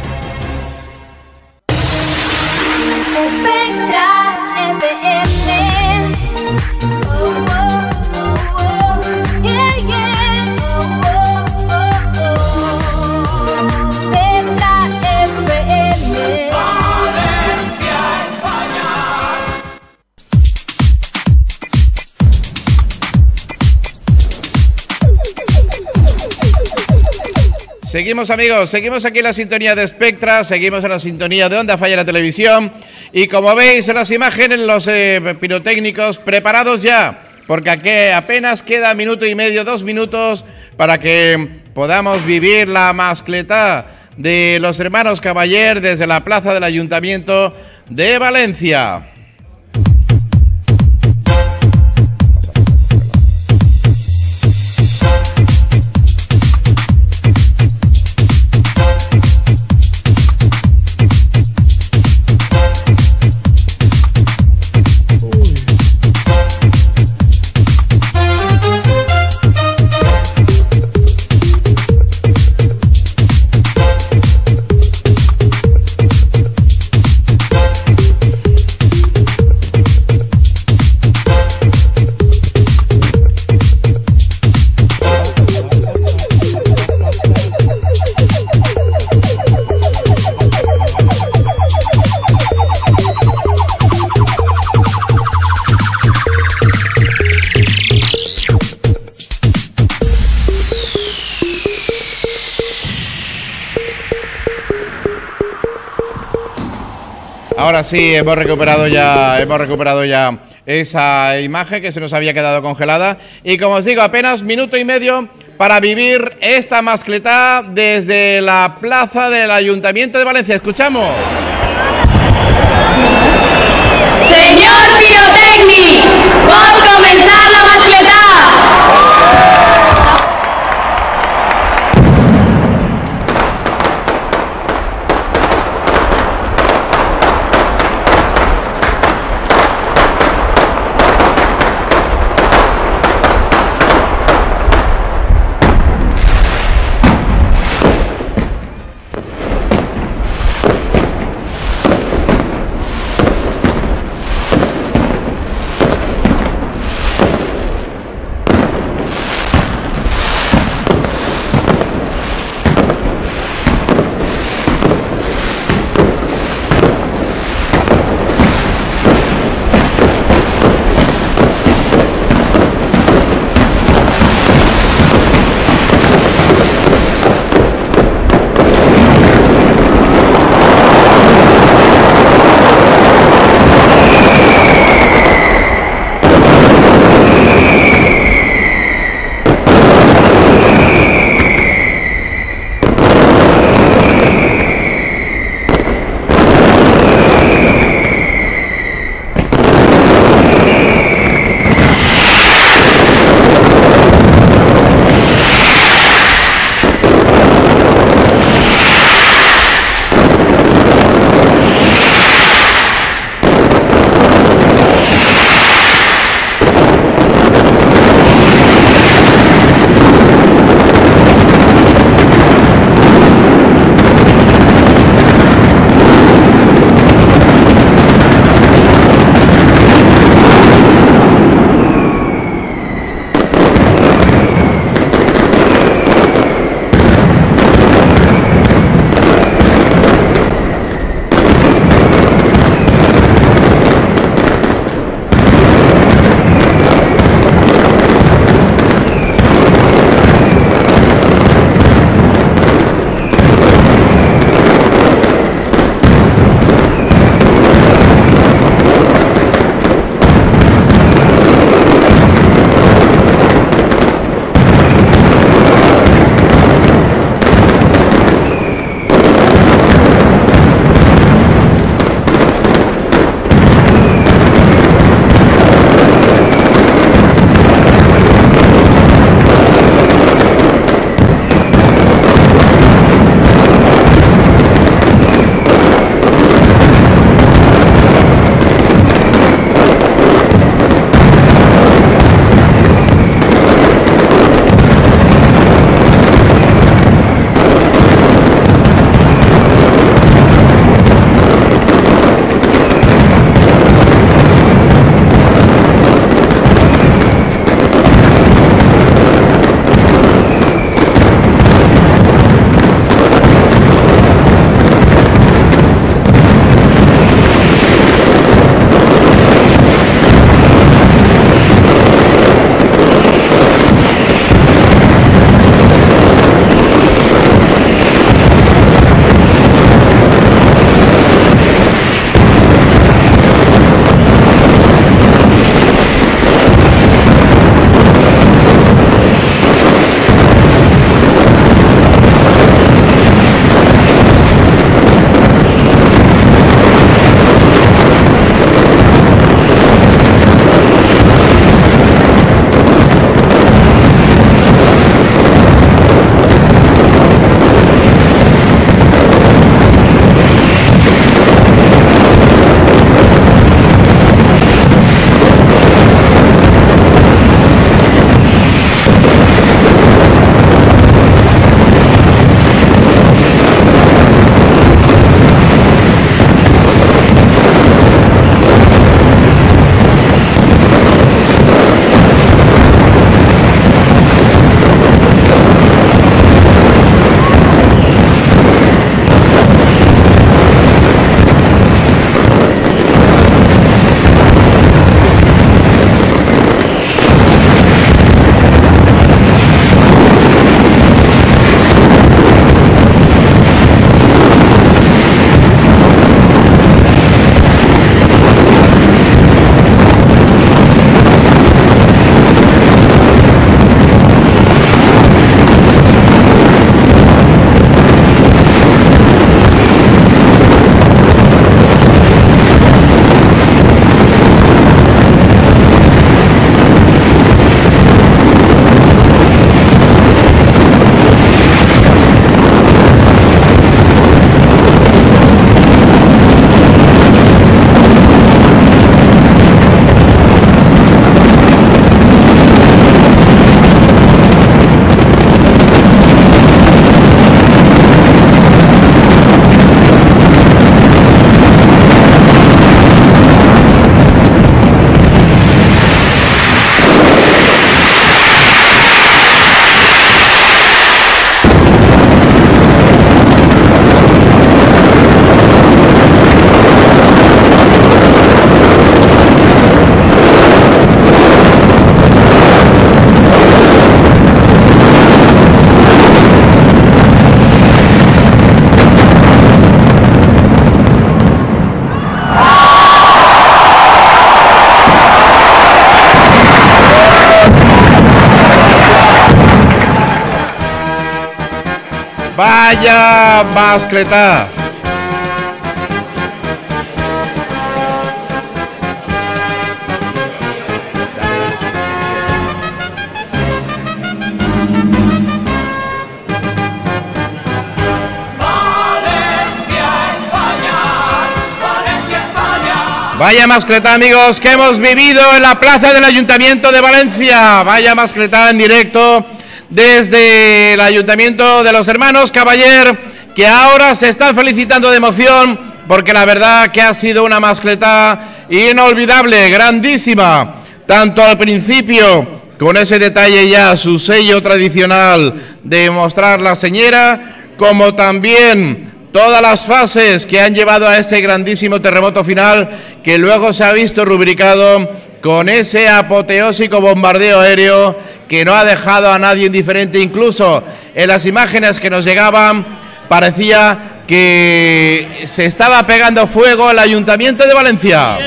Seguimos, amigos, seguimos aquí en la sintonía de Spectra, seguimos en la sintonía de Onda Fallera Televisión y como veis en las imágenes los pirotécnicos preparados ya, porque aquí apenas queda minuto y medio, 2 minutos para que podamos vivir la mascletá de los hermanos Cavaller desde la plaza del Ayuntamiento de Valencia. Ahora sí, hemos recuperado ya esa imagen que se nos había quedado congelada. Y como os digo, apenas minuto y medio para vivir esta mascletá desde la plaza del Ayuntamiento de Valencia. Escuchamos. Señor Pirotecnic, pot comenzar la mascletá. Vaya mascletá. Vaya mascletá, amigos, que hemos vivido en la plaza del Ayuntamiento de Valencia. Vaya mascletá en directo desde el Ayuntamiento de los Hermanos Caballer, que ahora se están felicitando de emoción porque la verdad que ha sido una mascletá inolvidable, grandísima, tanto al principio con ese detalle ya, su sello tradicional de mostrar la señera, como también todas las fases que han llevado a ese grandísimo terremoto final, que luego se ha visto rubricado con ese apoteósico bombardeo aéreo que no ha dejado a nadie indiferente. Incluso en las imágenes que nos llegaban parecía que se estaba pegando fuego al Ayuntamiento de Valencia.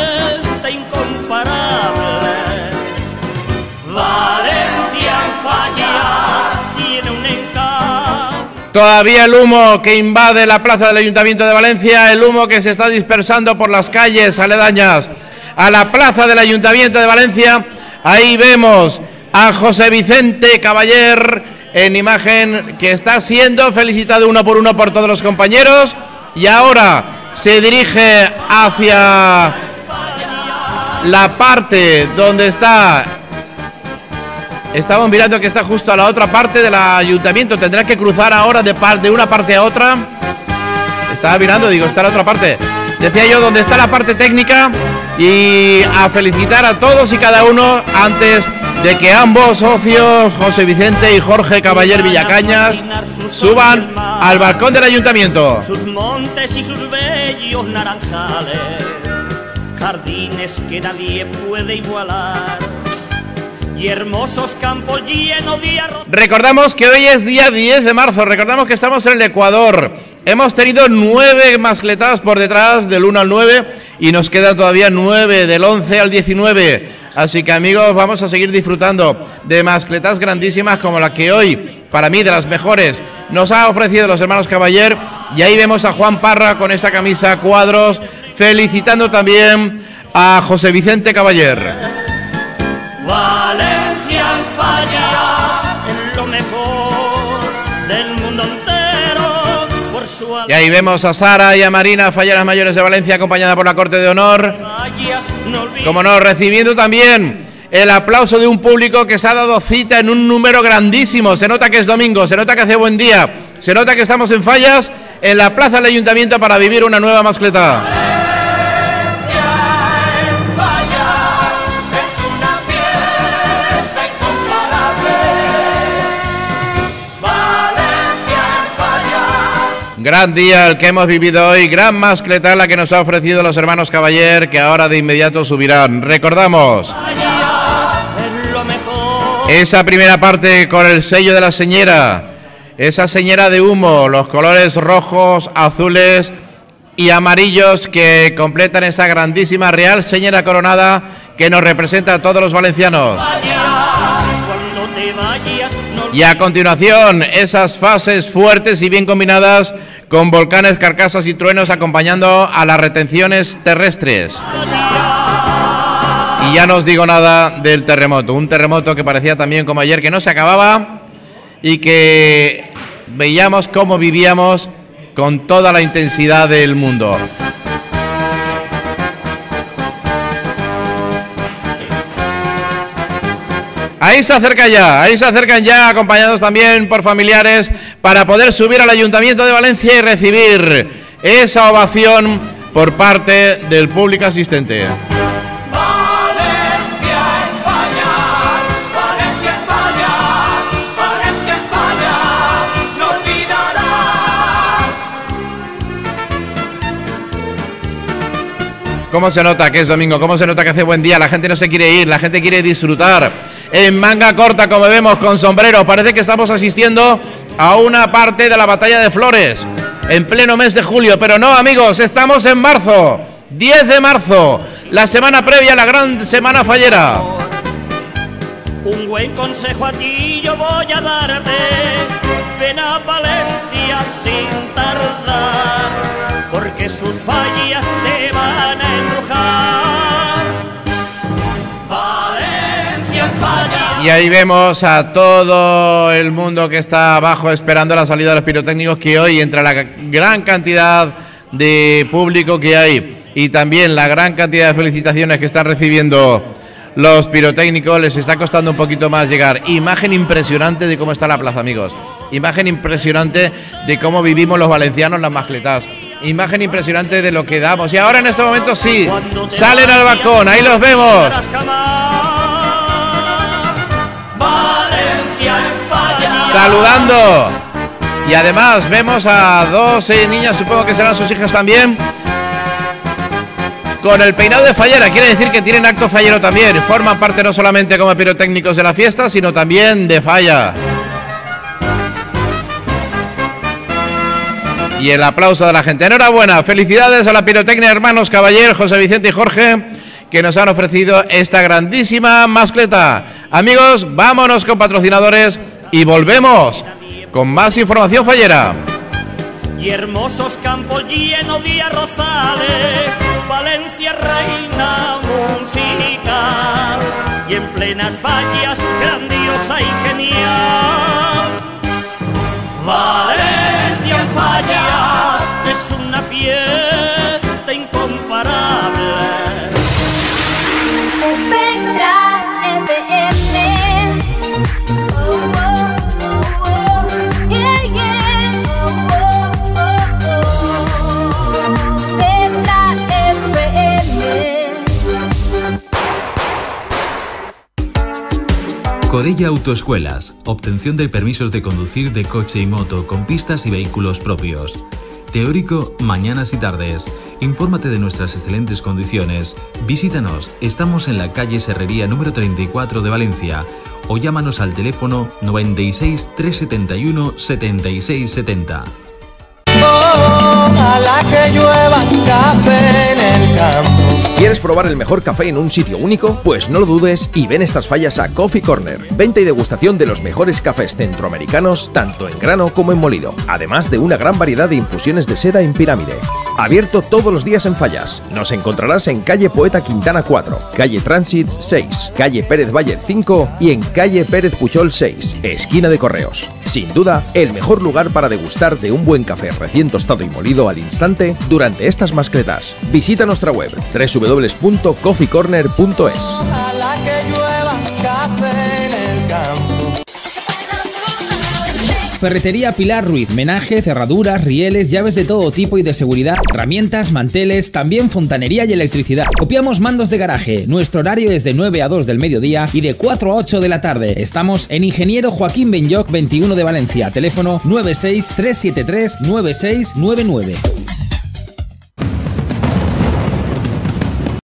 Todavía el humo que invade la plaza del Ayuntamiento de Valencia, el humo que se está dispersando por las calles aledañas a la plaza del Ayuntamiento de Valencia. Ahí vemos a José Vicente Caballer en imagen, que está siendo felicitado uno por todos los compañeros, y ahora se dirige hacia la parte donde está. Estamos mirando que está justo a la otra parte del ayuntamiento. Tendrá que cruzar ahora de una parte a otra. Estaba mirando, digo, está la otra parte. Decía yo, donde está la parte técnica, y a felicitar a todos y cada uno antes de que ambos socios, José Vicente y Jorge Caballer Villacañas, suban al balcón del ayuntamiento. Sus montes y sus bellos naranjales, jardines que nadie puede igualar, y hermosos campos llenos de arroz. Recordamos que hoy es día 10 de marzo, recordamos que estamos en el Ecuador. Hemos tenido 9 mascletadas por detrás, del 1 al 9, y nos quedan todavía 9 del 11 al 19. Así que, amigos, vamos a seguir disfrutando de mascletas grandísimas como la que hoy, para mí, de las mejores, nos ha ofrecido los hermanos Caballer. Y ahí vemos a Juan Parra con esta camisa a cuadros, felicitando también a José Vicente Caballer. Valencia en fallas, en lo mejor del mundo entero, por su y ahí vemos a Sara y a Marina, falleras mayores de Valencia, acompañada por la Corte de Honor. Como no, recibiendo también el aplauso de un público que se ha dado cita en un número grandísimo. Se nota que es domingo, se nota que hace buen día, se nota que estamos en Fallas, en la plaza del ayuntamiento, para vivir una nueva mascleta. Gran día el que hemos vivido hoy, gran mascleta la que nos ha ofrecido los hermanos Caballer, que ahora de inmediato subirán. Recordamos esa primera parte con el sello de la señera, esa señera de humo, los colores rojos, azules y amarillos que completan esa grandísima real señera coronada que nos representa a todos los valencianos. Y a continuación, esas fases fuertes y bien combinadas con volcanes, carcasas y truenos acompañando a las retenciones terrestres. Y ya no os digo nada del terremoto, un terremoto que parecía también como ayer que no se acababa y que veíamos cómo vivíamos con toda la intensidad del mundo. Ahí se acercan ya, acompañados también por familiares, para poder subir al Ayuntamiento de Valencia y recibir esa ovación por parte del público asistente. ¿Cómo se nota que es domingo? ¿Cómo se nota que hace buen día? La gente no se quiere ir, la gente quiere disfrutar. En manga corta, como vemos, con sombrero. Parece que estamos asistiendo a una parte de la batalla de Flores, en pleno mes de julio. Pero no, amigos, estamos en marzo, 10 de marzo, la semana previa a la gran semana fallera. Un buen consejo a ti yo voy a darte. Ven a Valencia sin tardar, porque sus fallas te van a embrujar. Valencia en falla. Y ahí vemos a todo el mundo que está abajo esperando la salida de los pirotécnicos, que hoy, entre la gran cantidad de público que hay y también la gran cantidad de felicitaciones que están recibiendo los pirotécnicos, les está costando un poquito más llegar. Imagen impresionante de cómo está la plaza, amigos. Imagen impresionante de cómo vivimos los valencianos las mascletas. Imagen impresionante de lo que damos. Y ahora en este momento sí, salen al balcón, ahí los vemos. Saludando. Y además vemos a dos niñas, supongo que serán sus hijas también, con el peinado de fallera. Quiere decir que tienen acto fallero también. Forman parte no solamente como pirotécnicos de la fiesta, sino también de falla. Y el aplauso de la gente. Enhorabuena, felicidades a la pirotecnia hermanos Caballero, José Vicente y Jorge, que nos han ofrecido esta grandísima mascleta. Amigos, vámonos con patrocinadores y volvemos con más información fallera. Y hermosos campos llenos de arrozales, Valencia reina musical, y en plenas fallas grandiosa y genial. Valencia en fallas es una fiesta incomparable. Espectra FM. Oh, oh, oh, oh. Yeah, yeah. Oh, oh, oh, oh. Espectra FM. Corella Autoescuelas, obtención de permisos de conducir de coche y moto con pistas y vehículos propios. Teórico, mañanas y tardes. Infórmate de nuestras excelentes condiciones. Visítanos, estamos en la calle Serrería número 34 de Valencia, o llámanos al teléfono 96 371 7670. Ojalá que llueva café en el campo. ¿Quieres probar el mejor café en un sitio único? Pues no lo dudes y ven estas fallas a Coffee Corner. Venta y degustación de los mejores cafés centroamericanos, tanto en grano como en molido. Además de una gran variedad de infusiones de seda en pirámide. Abierto todos los días en Fallas. Nos encontrarás en calle Poeta Quintana 4, calle Transit 6, calle Pérez Bayer 5 y en calle Pérez Puchol 6, esquina de Correos. Sin duda, el mejor lugar para degustar de un buen café recién tostado y molido al instante durante estas mascletas. Visita nuestra web www.coffeecorner.es. Ojalá que llueva café en el campo. Ferretería Pilar Ruiz, menaje, cerraduras, rieles, llaves de todo tipo y de seguridad, herramientas, manteles, también fontanería y electricidad. Copiamos mandos de garaje. Nuestro horario es de 9 a 2 del mediodía y de 4 a 8 de la tarde. Estamos en Ingeniero Joaquín Benlloch 21 de Valencia. Teléfono 96 373 9699.